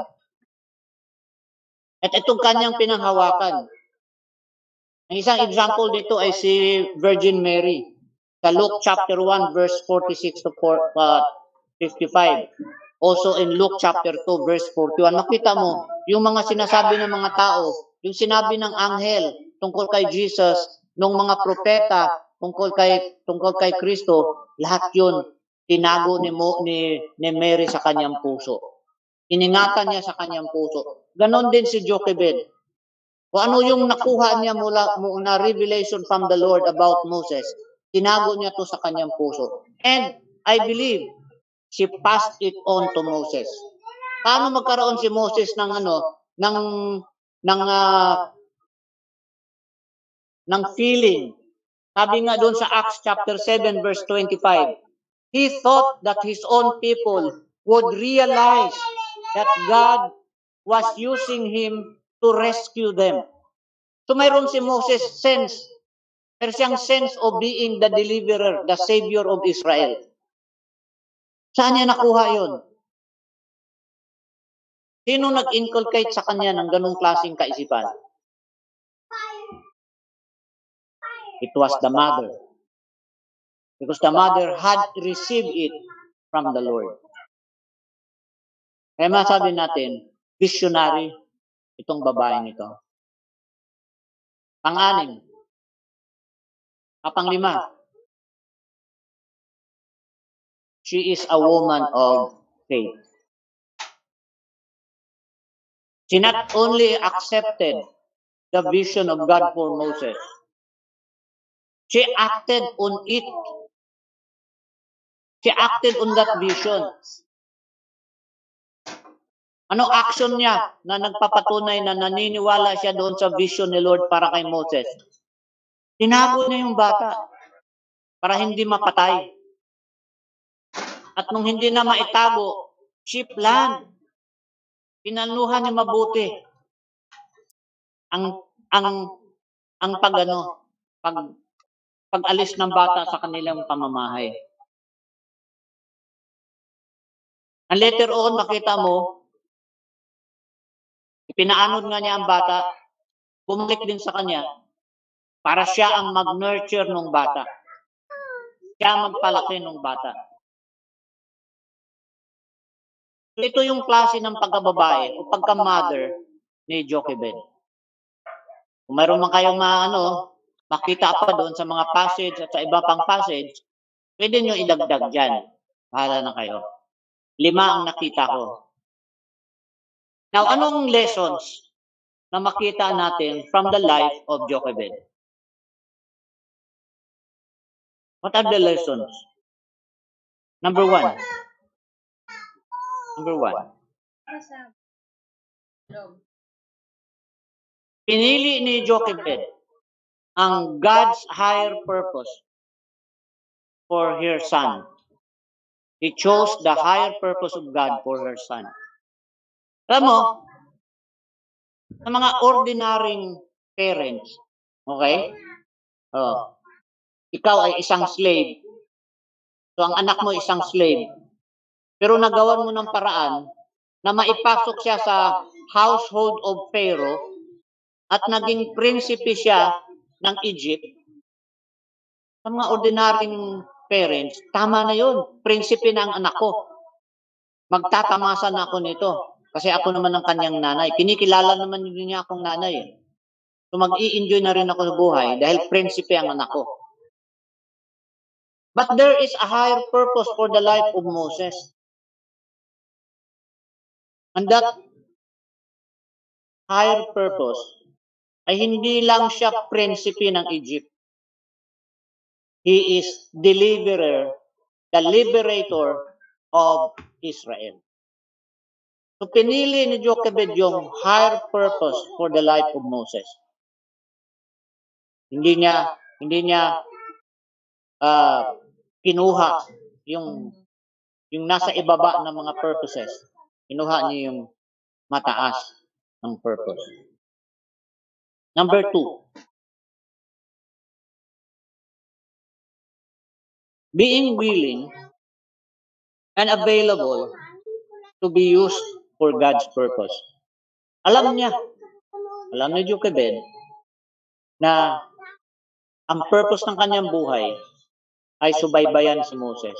Speaker 2: At itong kanyang pinanghawakan. Ang isang example dito ay si Virgin Mary. Sa Luke chapter one, verse forty-six to fifty-five. Also in Luke chapter two, verse forty-one. Makita mo, yung mga sinasabi ng mga tao, yung sinabi ng anghel tungkol kay Jesus, ng mga propeta tungkol kay tungkol kay Kristo, lahat yun tinago ni, Mo, ni, ni Mary sa kanyang puso. Iningatan niya sa kanyang puso. Ganon din si Jochebed. Kung ano yung nakuha niya mula na revelation from the Lord about Moses, tinago niya to sa kanyang puso. And I believe she passed it on to Moses. Paano magkaroon si Moses ng ano, ng ng uh, ng feeling? Sabi nga doon sa Acts chapter seven verse twenty-five, he thought that his own people would realize that God was using him to rescue them. So mayroon si Moses sense, mayroon siyang sense of being the deliverer, the savior of Israel. Saan niya nakuha yun? Sino nag-inculcate sa kanya ng ganung klaseng kaisipan? It was the mother. Because the mother had received it from the Lord. Kaya masabi natin, visionary itong babaeng ito. Pang-anim. Kapang-lima. She is a woman of faith. She not only accepted the vision of God for Moses. She acted on it. She acted on that vision. Anong action niya na nagpapatunay na naniniwala siya doon sa vision ni Lord para kay Moses? Tinago niya yung bata para hindi mapatay. At nung hindi na maitago, she planned. Pinanuhan niya mabuti ang ang ang pagano, pag pag-alis ng bata sa kanilang pamamahay. Ang later on, makita mo, ipinaanod nga niya ang bata, bumalik din sa kanya, para siya ang mag-nurture ng bata. Siya magpalaki ng bata. So, ito yung klase ng pagkababae o pagka-mother ni Jochebed. Kung mayroon man kayong ma, ano, makita pa doon sa mga passage at sa iba pang passage, pwede nyo idagdag dyan. Bahala na kayo. Lima ang nakita ko. Now, anong lessons na makita natin from the life of Jochebed? What are the lessons? Number one. Number one. Pinili ni Jochebed ang God's higher purpose for her son. He chose the higher purpose of God for her son. Alam mo, sa mga ordinaryong parents, okay? Oh, ikaw ay isang slave. So, ang anak mo isang slave. Pero nagawan mo ng paraan na maipasok siya sa household of Pharaoh at naging prinsipe siya ng Egypt. Sa mga ordinaryong parents, tama na yun. Prinsipe na ang anak ko. Magtatamasa na ako nito. Kasi ako naman ang kanyang nanay. Kinikilala naman niya akong nanay. So mag-i-enjoy na rin ako sa buhay dahil prinsipe ang anak ko. But there is a higher purpose for the life of Moses. And that higher purpose ay hindi lang siya prinsipe ng Egypt. He is deliverer, the liberator of Israel. So pinili ni Jochebed yung higher purpose for the life of Moses. Hindi niya hindi niya uh, kinuha yung yung nasa ibaba ng mga purposes. Kinuha niya yung mataas ng purpose. Number two, being willing and available to be used for God's purpose. Alam niya, alam ni Jochebed na ang purpose ng kanyang buhay ay subaybayan si Moses.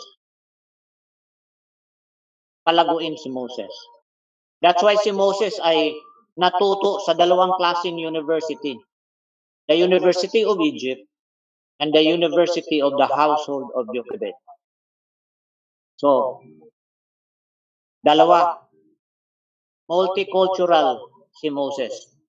Speaker 2: Palaguin si Moses. That's why si Moses ay natuto sa dalawang klaseng university. The University of Egypt and the University of the household of Jochebed. So, dalawa. Multicultural si Moses.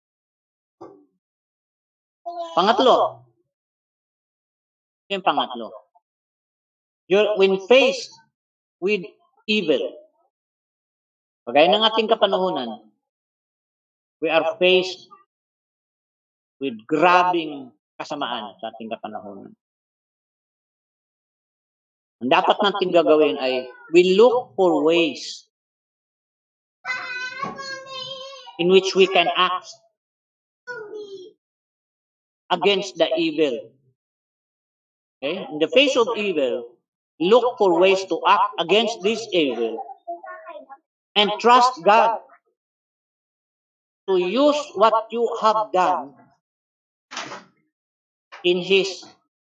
Speaker 2: Pangatlo. Yung pangatlo. You're, when faced with evil, kagaya ng ating kapanahunan, we are faced with grabing kasamaan sa ating kapanahunan. Ang dapat natin gagawin ay we look for ways in which we can act against the evil. Okay? In the face of evil, look for ways to act against this evil and trust God to use what you have done in His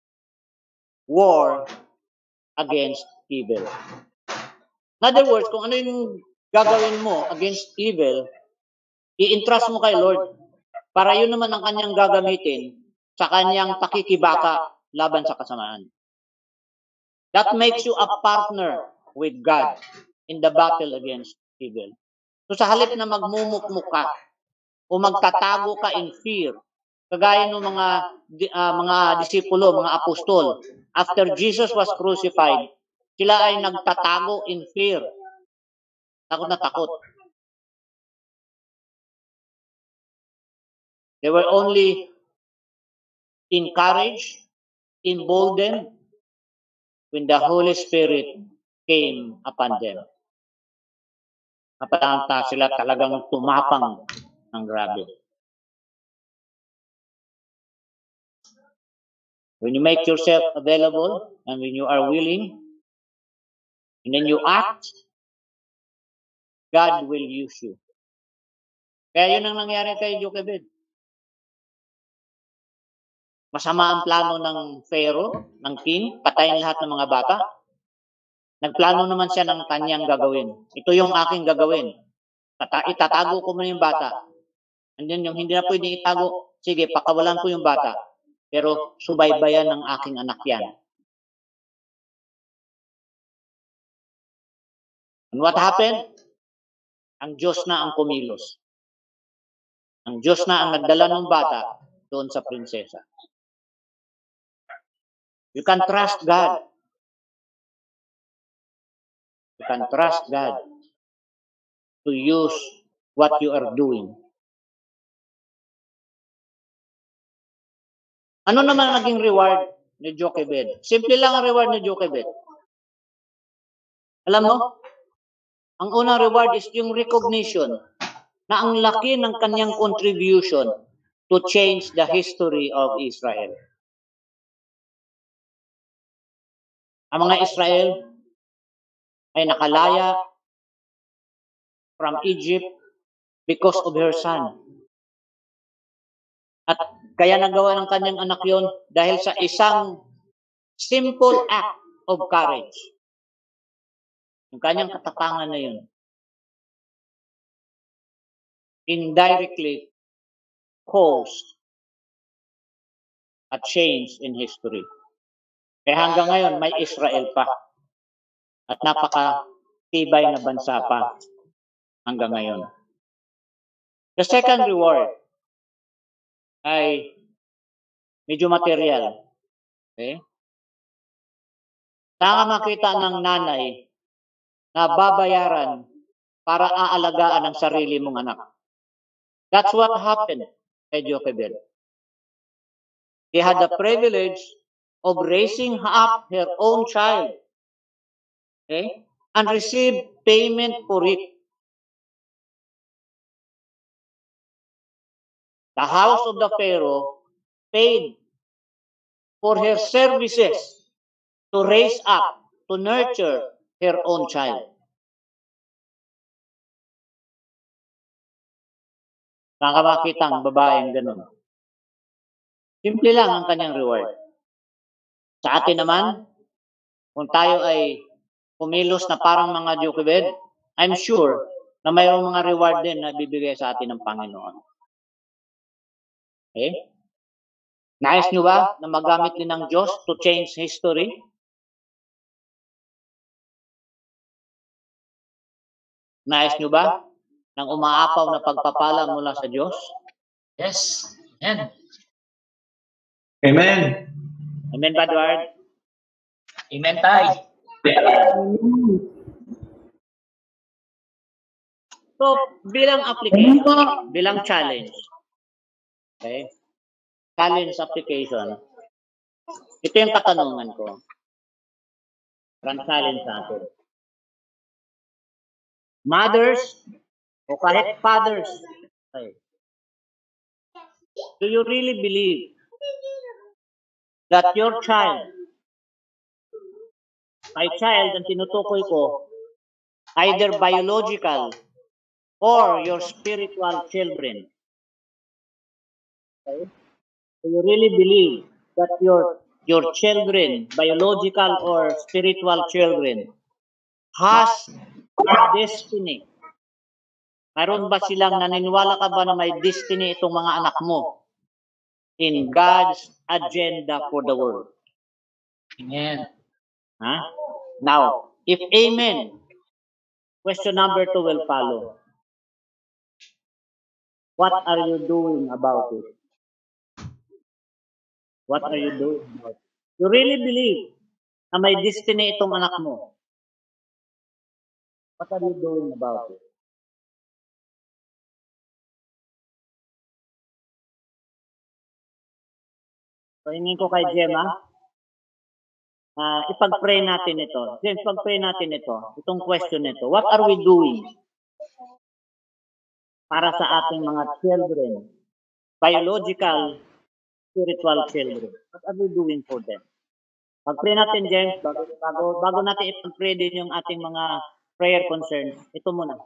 Speaker 2: war against evil. In other words, kung ano yung gagawin mo against evil, i-entrust mo kay Lord para yun naman ang kanyang gagamitin sa kanyang pakikibaka laban sa kasamaan. That makes you a partner with God in the battle against evil. So sa halip na magmumukmuk ka o magtatago ka in fear kagaya ng mga di- ah, mga disipulo, mga apostol, after Jesus was crucified, sila ay nagtatago in fear. Takot na takot. They were only encouraged, emboldened when the Holy Spirit came upon them. Kapatanta sila talagang tumapang ng grabe. When you make yourself available and when you are willing and then you act, God will use you. Kaya yun ang nangyari kay Jochebed. Masama ang plano ng Pharaoh, ng king, patayin lahat ng mga bata. Nagplano naman siya ng kanyang gagawin. Ito yung aking gagawin. Tata- itatago ko muna yung bata. And then yung hindi na pwedeng itago, sige, pakawalan ko yung bata. Pero subaybayan ng aking anak yan. And what happened? Ang Diyos na ang kumilos. Ang Diyos na ang nagdala ng bata doon sa prinsesa. You can trust God. You can trust God to use what you are doing. Ano naman ang naging reward ni Jochebed? Simple lang ang reward ni Jochebed. Alam mo, ang unang reward is yung recognition na ang laki ng kanyang contribution to change the history of Israel. Ang mga Israel ay nakalaya from Egypt because of her son. At kaya nagawa ng kanyang anak yon dahil sa isang simple act of courage. Yung kanyang katapangan na yun. Indirectly caused a change in history. Kaya hanggang ngayon, may Israel pa. At napaka-tibay na bansa pa hanggang ngayon. The second reward ay medyo material. Okay? Tanga makita ng nanay na babayaran para aalagaan ang sarili mong anak. That's what happened kay Jochebed. He had the privilege of raising up her own child, okay, and received payment for it. The house of the Pharaoh paid for her services to raise up, to nurture her own child. Nakamakita ang babaeng ganun. Simple lang ang kanyang reward. Sa atin naman, kung tayo ay kumilos na parang mga Jochebed, I'm sure na mayroong mga reward din na bibigay sa atin ng Panginoon. Okay? Nais nyo ba na magamit din ng Diyos to change history? Nais nyo ba ng umaapaw na pagpapala mula sa Diyos?
Speaker 8: Yes. Amen.
Speaker 12: Amen.
Speaker 2: Amen ba, Edward?
Speaker 8: Amen, Tay.
Speaker 2: So, bilang application, bilang challenge, okay? Challenge application, ito yung katanungan ko. From challenge natin. Mothers, o kahit fathers, okay, do you really believe that your child, my child, ang tinutukoy ko, either biological or your spiritual children, okay? Do you really believe that your your children, biological or spiritual children, has a destiny? Mayroon ba silang naniniwala ka ba na may destiny itong mga anak mo in God's agenda for the world?
Speaker 8: Amen.
Speaker 2: Huh? Now, if amen, question number two will follow. What are you doing about it? What are you doing about it? You really believe na may destiny itong anak mo. What are you doing about it? So, hingin ko kay Gemma, uh, ipag-pray natin ito. James, ipag-pray natin ito. Itong question nito. What are we doing para sa ating mga children? Biological, spiritual children. What are we doing for them? Pag-pray natin, James, bago, bago, bago natin ipag-pray din yung ating mga prayer concerns. Ito muna.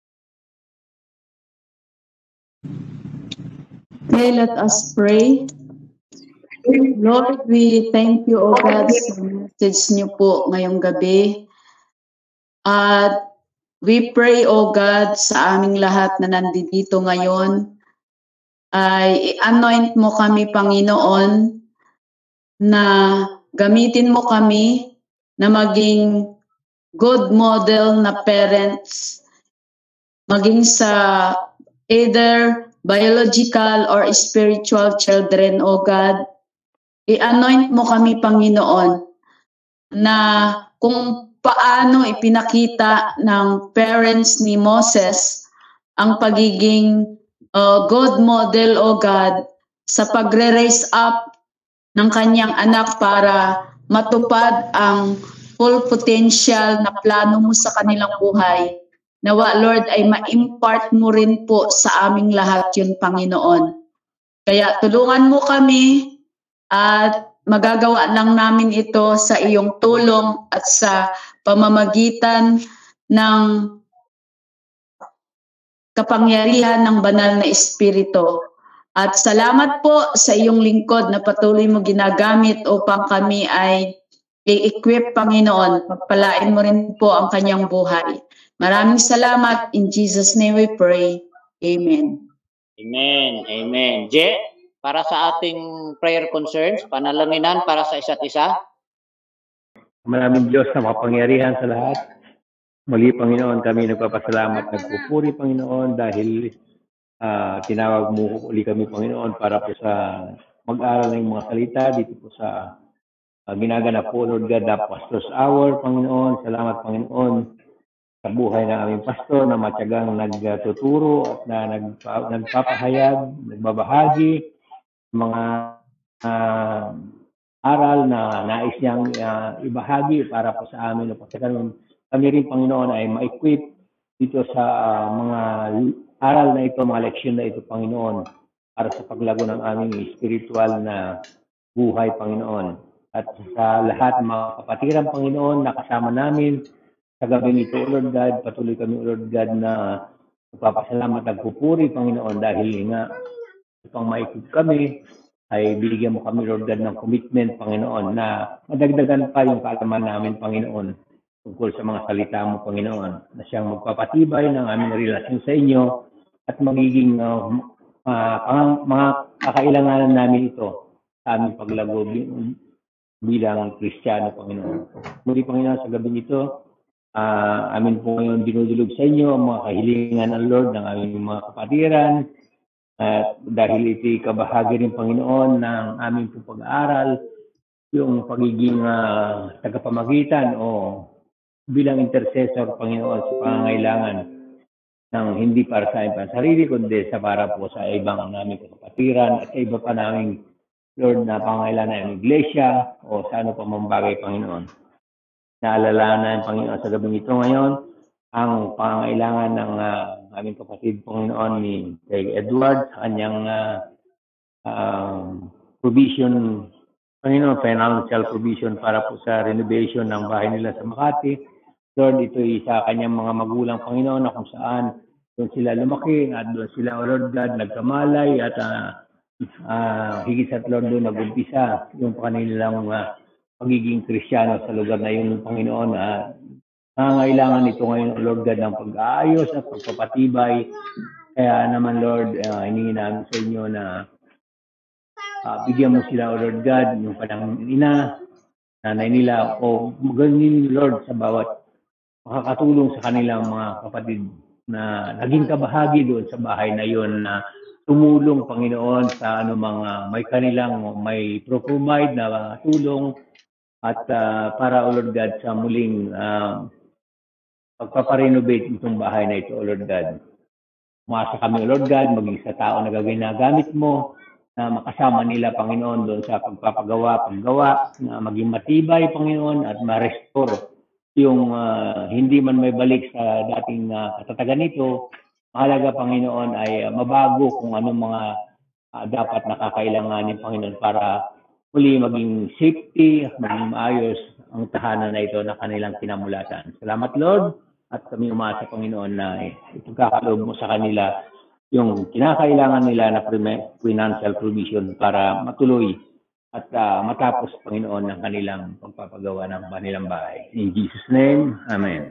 Speaker 10: Okay, let us pray. Lord, we thank you, O God, sa message niyo po ngayong gabi. At we pray, O God, sa aming lahat na nandito ngayon, ay i-anoint mo kami, Panginoon, na gamitin mo kami na maging good model na parents, maging sa either biological or spiritual children, O God. I-anoint mo kami, Panginoon, na kung paano ipinakita ng parents ni Moses ang pagiging uh, good model, O God, sa pagre-raise up ng kanyang anak para matupad ang full potential na plano mo sa kanilang buhay. Nawa, Lord, ay ma-impart mo rin po sa aming lahat yun, Panginoon. Kaya tulungan mo kami at magagawa lang namin ito sa iyong tulong at sa pamamagitan ng kapangyarihan ng banal na Espiritu. At salamat po sa iyong lingkod na patuloy mo ginagamit upang kami ay i-equip, Panginoon. Pagpalain mo rin po ang kanyang buhay. Maraming salamat. In Jesus' name we pray. Amen.
Speaker 2: Amen. Amen. Je, para sa ating prayer concerns, panalanginan para sa isa't isa.
Speaker 11: Maraming Diyos na makapangyarihan sa lahat. Muli, Panginoon, kami nagpapasalamat. Nagpupuri, Panginoon, dahil uh, tinawag mo uli kami, Panginoon, para po sa mag-aral ng mga salita dito po sa uh, ginaganap po, Lord God, the Pastor's Hour, Panginoon. Salamat, Panginoon, sa buhay ng aming pastor na matyagang nagtuturo at na nagpa, nagpapahayag, nagbabahagi mga uh, aral na nais niyang uh, ibahagi para po sa amin. O sa ganun, kami rin, Panginoon, ay ma-equip dito sa uh, mga aral na ito, mga leksyon na ito, Panginoon, para sa paglago ng aming spiritual na buhay, Panginoon. At sa lahat ng mga kapatiran, Panginoon, na kasama namin sa gabi nito, Lord God, patuloy kami, Lord God, na nagpapasalamat at nagpupuri, Panginoon, dahil nga upang ma-equip kami, ay binigyan mo kami, Lord God, ng commitment, Panginoon, na madagdagan pa yung kaalaman namin, Panginoon, tungkol sa mga salita mo, Panginoon, na siyang magpapatibay ng aming relasyon sa inyo at magiging uh, uh, mga kakailanganan namin ito sa aming paglago bilang Kristiyano, Panginoon. Muli, Panginoon, sa gabi nito, uh, amin po ngayon dinudulog sa inyo ang mga kahilingan ng Lord ng aming mga kapatiran. At dahil ito'y kabahagi rin, Panginoon, ng aming pag-aaral, yung pagiging uh, tagapamagitan o bilang intercessor, Panginoon, sa pangangailangan ng hindi para sa aming sarili, kundi sa para po sa ibang naming kapatiran at sa iba pa naming, Lord, na pangangailangan ng iglesia o sa ano pa mambagay, Panginoon. Naalalahanan, Panginoon, sa gabi nito ngayon, ang pangangailangan ng uh, aming kapatid, Panginoon, ni Craig Edward, sa kanyang uh, uh, provision, Panginoon, financial provision para po sa renovation ng bahay nila sa Makati. Lord, ito'y sa kanyang mga magulang, Panginoon, na kung saan doon sila lumaki at doon sila, Lord God, nagkamalay at uh, uh, higit sa Lord doon nag-umpisa yung kanilang uh, pagiging Kristiyano sa lugar na yun, Panginoon, na uh, nangangailangan nito ngayon, Lord God, ng pag-aayos at pagpapatibay. Kaya naman, Lord, uh, hiningi namin sa inyo na uh, bigyan mo sila, Lord God, yung panang ina, nanay nila, o magaling, Lord, sa bawat makakatulong sa kanilang mga kapatid na naging kabahagi doon sa bahay na yon na tumulong, Panginoon, sa ano mga may kanilang may provide na tulong at uh, para, O Lord God, sa muling uh, pagpaparenovate itong bahay na ito, O Lord God. Umasa kami, O Lord God, maging sa tao na ginagamit mo, na makasama nila, Panginoon, doon sa pagpapagawa, paggawa, na maging matibay, Panginoon, at ma-restore yung uh, hindi man may balik sa dating uh, katatagan nito. Mahalaga, Panginoon, ay uh, mabago kung anong mga uh, dapat nakakailanganin, Panginoon, para muli maging safety, maging maayos ang tahanan na ito na kanilang kinamulatan. Salamat, Lord, at kami umasa, Panginoon, na ipagkakaloob mo sa kanila yung kinakailangan nila na financial provision para matuloy at uh, matapos, Panginoon, ng kanilang pagpapagawa ng kanilang bahay. In Jesus' name, Amen.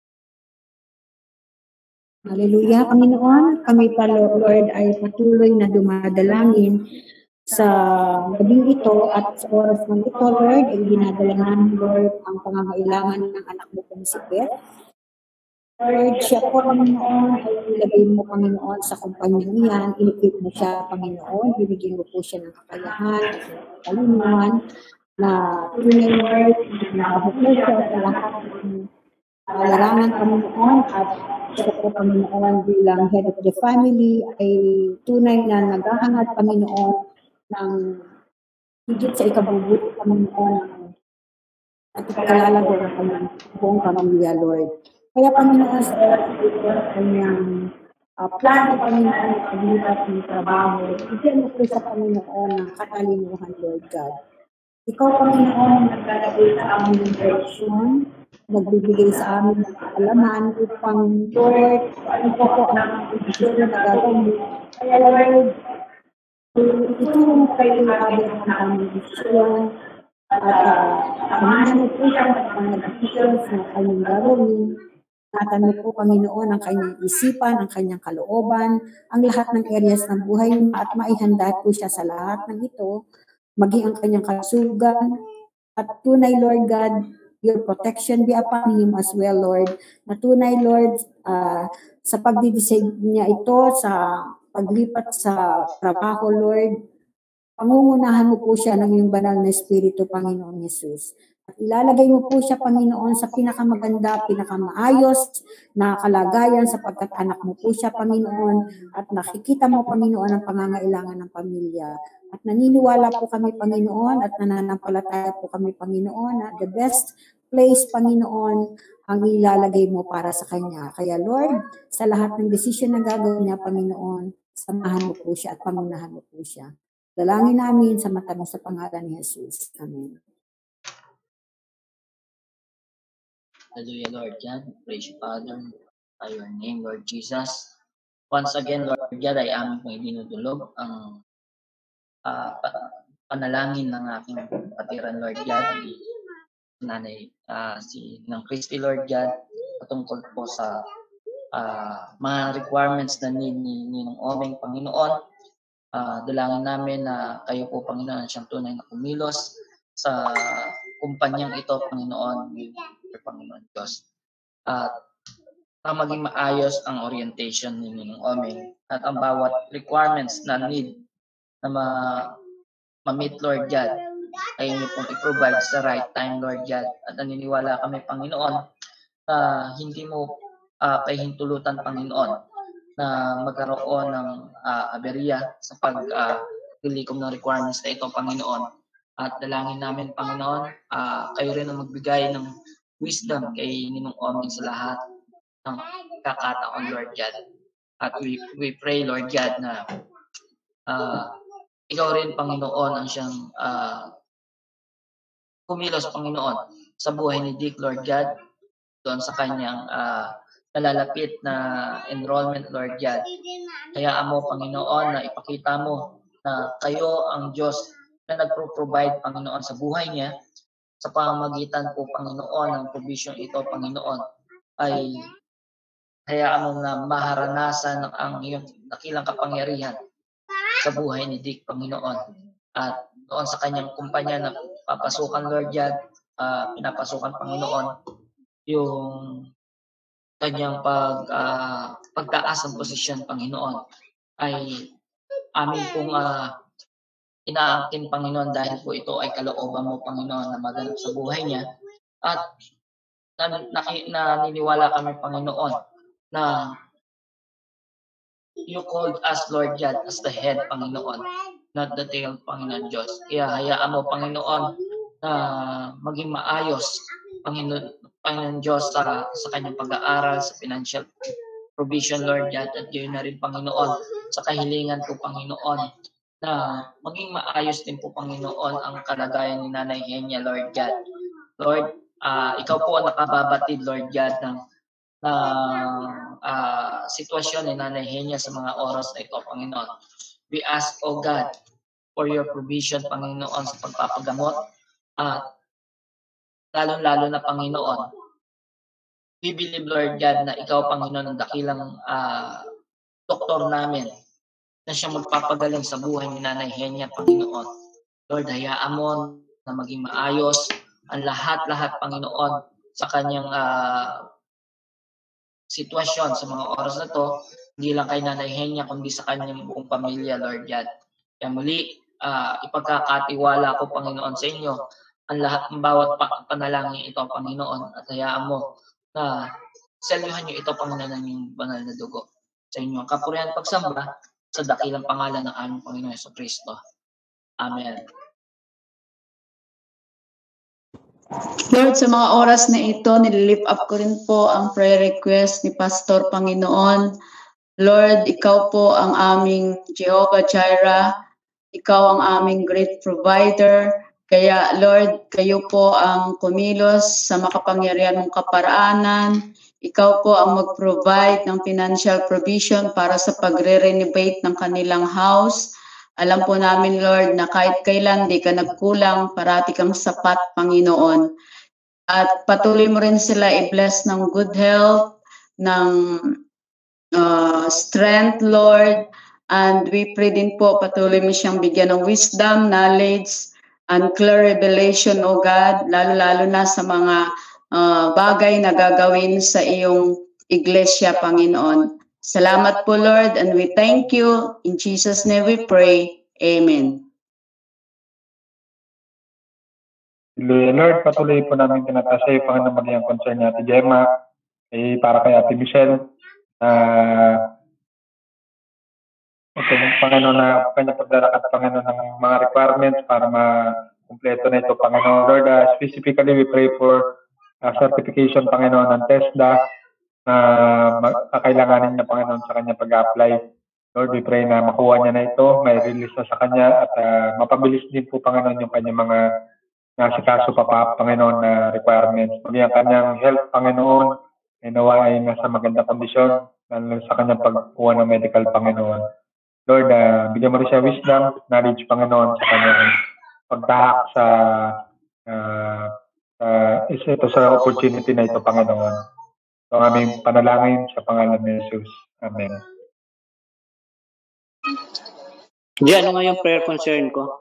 Speaker 7: Hallelujah, Panginoon. Kami pa, Lord, ay patuloy na dumadalangin sa gabing ito at sa oras ng ito, Lord, ay dinadala namin, Lord, ang pangangailangan ng anak mo kong si Beth. Lord, siya po, Panginoon, ay ilagay mo, Panginoon, sa kumpanya niyan. Inikip mo siya, Panginoon. Binigyan mo po siya ng kakayahan, kalunuhan, na tunay, Lord, na abot siya sa lahat ng larangan, Panginoon, at siya po, Panginoon, bilang head of the family, ay tunay na naghahangad, Panginoon, ng higit sa ikabubuti, Panginoon, at ikalalago ng kanyang buong pamilya, Lord. Kaya, Panginoon, sa kanyang uh, plano, Panginoon, paglipat ng trabaho, bigyan mo po sa Panginoon ng katalinuhan, Lord God. Ikaw, Panginoon, naglalagay sa amin ng direksyon, nagbibigay sa amin ng kaalaman upang, Lord, ano po po ang desisyon na gagawin. Kaya, Lord, ituro mo kayo abot ng aming desisyon at pamahan mo po siya ng mga decisions na kanyang gagawin. Ingatan mo po, Panginoon, ang kanyang isipan, ang kanyang kalooban, ang lahat ng areas ng buhay niya at maihanda po siya sa lahat ng ito, maging ang kanyang kasugan. At tunay, Lord God, your protection be upon him as well, Lord. Na tunay, Lord, uh, sa pagdidesig niya ito, sa paglipat sa trabaho, Lord, pangungunahan mo po siya ng iyong banal na Espiritu, Panginoon Jesus. At ilalagay mo po siya, Panginoon, sa pinakamaganda, pinakamaayos na kalagayan sapagkat anak mo po siya, Panginoon, at nakikita mo, Panginoon, ang pangangailangan ng pamilya. At naniniwala po kami, Panginoon, at nananampalataya po kami, Panginoon, na the best place, Panginoon, ang ilalagay mo para sa kanya. Kaya, Lord, sa lahat ng desisyon na gagawin niya, Panginoon, samahan mo po siya at pangunahan mo po siya. Dalangin namin sa mata mo sa pangalan ni Jesus. Amen.
Speaker 8: Hallelujah, Lord God. Praise you, Father, by your name, Lord Jesus. Once again, Lord God, ay aming pong idinudulog ang uh, panalangin ng aking patiran, Lord God, ni Nanay, uh, si ng Christy, Lord God, patungkol po sa uh, mga requirements na need ni Ninong Omeng, Panginoon. Uh, dalangin namin na kayo po, Panginoon, siyang tunay na kumilos sa kumpanyang ito, Panginoon, Panginoon Diyos. At uh, maging maayos ang orientation ni Ninong Omeng at ang bawat requirements na need na ma- ma-meet, Lord God, ay inyo pong i-provide sa right time, Lord God. At naniniwala kami, Panginoon, na uh, hindi mo uh, pahintulutan, Panginoon, na magkaroon ng uh, aberya sa pag-dilikom uh, ng requirements na ito, Panginoon. At dalangin namin, Panginoon, uh, kayo rin ang magbigay ng wisdom kay Ninong Omeng sa lahat ng kakataon, Lord God. At we, we pray, Lord God, na uh, ikaw rin, Panginoon, ang siyang uh, kumilos, Panginoon, sa buhay ni Dick, Lord God, doon sa kanyang uh, nalalapit na enrollment, Lord God. Hayaan mo, Panginoon, na ipakita mo na kayo ang Diyos na nagpro-provide, Panginoon, sa buhay niya. Sa pamamagitan po, Panginoon, ng provision ito, Panginoon, ay hayaan mo na maharanasan ang iyong dakilang kapangyarihan sa buhay ni Dick, Panginoon. At doon sa kanyang kumpanya na papasukan, Lord God, uh, pinapasukan, Panginoon, yung kanyang pag, uh, pagtaas ng posisyon, Panginoon, ay amin pong uh, inaangkin, Panginoon, dahil po ito ay kalooban mo, Panginoon, na maganap sa buhay niya. At nan, naki, naniniwala kami, Panginoon, na you called us, Lord God, as the head, Panginoon, not the tail, Panginoon Diyos. Kaya hayaan mo, Panginoon, na maging maayos, Panginoon, Panginoon Diyos, sa, sa kanyang pag-aaral, sa financial provision, Lord God, at yun na rin, Panginoon, sa kahilingan po, Panginoon, na maging maayos din po, Panginoon, ang kalagayan ni Nanay Henya, Lord God. Lord, uh, ikaw po ang nakababatid, Lord God, ng ng uh, sitwasyon ni Nanay Henya sa mga oras na ito, Panginoon. We ask, O God, for your provision, Panginoon, sa pagpapagamot. At uh, lalo-lalo na, Panginoon, we believe, Lord God, na ikaw, Panginoon, ang dakilang uh, doktor namin na siya magpapagaling sa buhay ni Nanay Henya, Panginoon. Lord, hayaan mo na maging maayos ang lahat-lahat, Panginoon, sa kanyang uh, sitwasyon sa mga oras na to, hindi lang kay Nanay Henya, kundi sa kanyang buong pamilya, Lord God. Kaya muli, uh, ipagkakatiwala ko, Panginoon, sa inyo, ang lahat ng bawat pa- panalangin ito, Panginoon, at hayaan mo na selyuhan niyo ito, Panginoon, ng inyong banal na dugo. Sa inyong kapurihan pagsamba, sa dakilang pangalan ng aming Panginoon Jesucristo. Amen.
Speaker 10: Lord, sa mga oras na ito, nililift up ko rin po ang prayer request ni Pastor, Panginoon. Lord, ikaw po ang aming Jehovah Jireh. Ikaw ang aming great provider. Kaya, Lord, kayo po ang kumilos sa makapangyarihan mong kaparaanan. Ikaw po ang mag-provide ng financial provision para sa pagre-renovate ng kanilang house. Alam po namin, Lord, na kahit kailan di ka nagkulang, parati kang sapat, Panginoon. At patuloy mo rin sila i-bless ng good health, ng uh, strength, Lord. And we pray din po, patuloy mo siyang bigyan ng wisdom, knowledge, and clear revelation, O God, lalo-lalo na sa mga uh, bagay na gagawin sa iyong iglesia, Panginoon. Salamat po, Lord, and we thank you. In Jesus' name we pray. Amen.
Speaker 1: Lord, patuloy po namin tinataas sa iyo, Panginoon, maging ang concern ni Ate Gemma, eh, para kay Ate Michelle. Uh, okay, Panginoon, na kanya paglalakad, Panginoon, ng mga requirements para ma-kumpleto na ito, Panginoon. Lord, uh, specifically we pray for uh, certification, Panginoon, ng TESDA na uh, kakailanganin niya, Panginoon, sa kanya pag-apply. Lord, we pray na makuha niya na ito, may release na sa kanya, at uh, mapabilis din po, Panginoon, yung kanya mga nasa kaso pa pa, Panginoon, na uh, requirements. Pagyan kanyang health, Panginoon, ay nawa ay nasa magandang kondisyon, lalo sa kanyang pagkuha ng medical, Panginoon. Lord, uh, bigyan mo rin siya wisdom, knowledge, Panginoon, sa kanyang pagtahak sa uh, uh, ito sa opportunity na ito, Panginoon. So, ang aming panalangin sa pangalan ni Jesus. Amen.
Speaker 2: Di, ano nga yung prayer concern ko?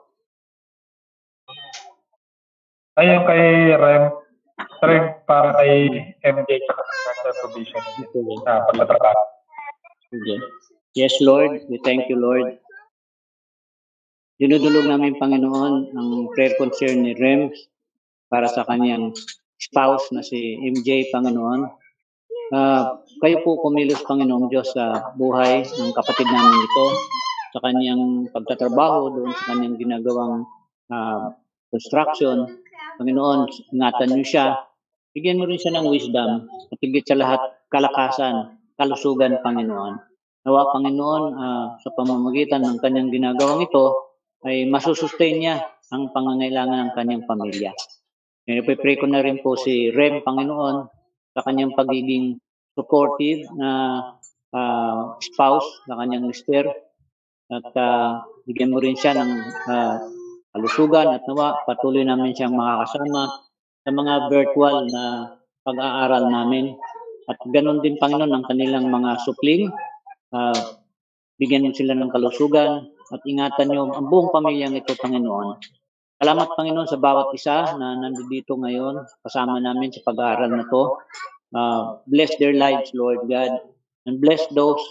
Speaker 1: Ayun kay Rem, Rem para kay M J sa provision sa pagtatrabaho.
Speaker 2: Okay. Yes, Lord. We thank you, Lord. Dinudulog namin, Panginoon, ang prayer concern ni Rem para sa kanyang spouse na si M J, Panginoon. Uh, kayo po kumilos, Panginoong Diyos, sa buhay ng kapatid namin ito, sa kanyang pagtatrabaho, doon sa kanyang ginagawang uh, construction. Panginoon, ingatan niyo siya. Bigyan mo rin siya ng wisdom, at higit sa lahat, kalakasan, kalusugan, Panginoon. Nawa, Panginoon, uh, sa pamamagitan ng kanyang ginagawang ito, ay masusustain niya ang pangangailangan ng kanyang pamilya. And ipipray ko na rin po si Rem, Panginoon, sa kanyang pagiging supportive na uh, spouse sa kanyang mister. At uh, bigyan mo rin siya ng uh, kalusugan at nawa patuloy namin siyang makakasama sa mga virtual na pag-aaral namin. At ganoon din, Panginoon, ang kanilang mga supling. Uh, bigyan mo sila ng kalusugan at ingatan niyo ang buong pamilyang ito, Panginoon. Salamat, Panginoon, sa bawat isa na nandito ngayon kasama namin sa pag-aaral na to. Uh, bless their lives, Lord God, and bless those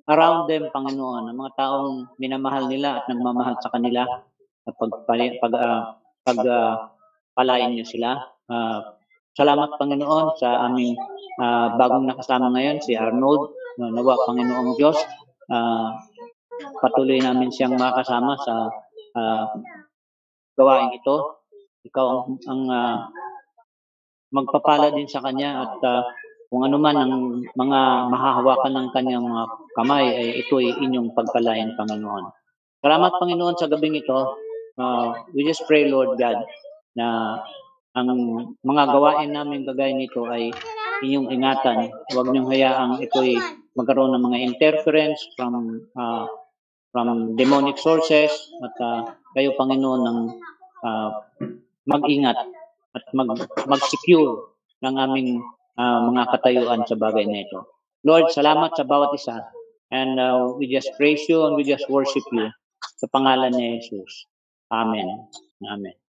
Speaker 2: around them, Panginoon, ang mga taong minamahal nila at nagmamahal sa kanila, at pag, pag, uh, pag uh, palain niyo sila. Uh, salamat, Panginoon, sa aming uh, bagong nakasama ngayon, si Arnold. Uh, nawa, Panginoong Diyos, uh, patuloy namin siyang makasama sa uh, gawain ito. Ikaw ang, ang uh, magpapala din sa kanya, at uh, kung ano man ang mga mahahawakan ng kanyang mga kamay, ay ito ay inyong pagpalain, Panginoon. Salamat, Panginoon, sa gabing ito. Uh, we just pray, Lord God, na ang mga gawain namin kagaya nito ay inyong ingatan. Huwag niyong hayaang ito ay magkaroon ng mga interference from uh, from demonic sources, at uh, kayo, Panginoon, ng uh, mag-ingat at mag, mag-secure ng aming uh, mga katayuan sa bagay na ito. Lord, salamat sa bawat isa, and uh, we just praise you and we just worship you sa pangalan ni Jesus. Amen. Amen.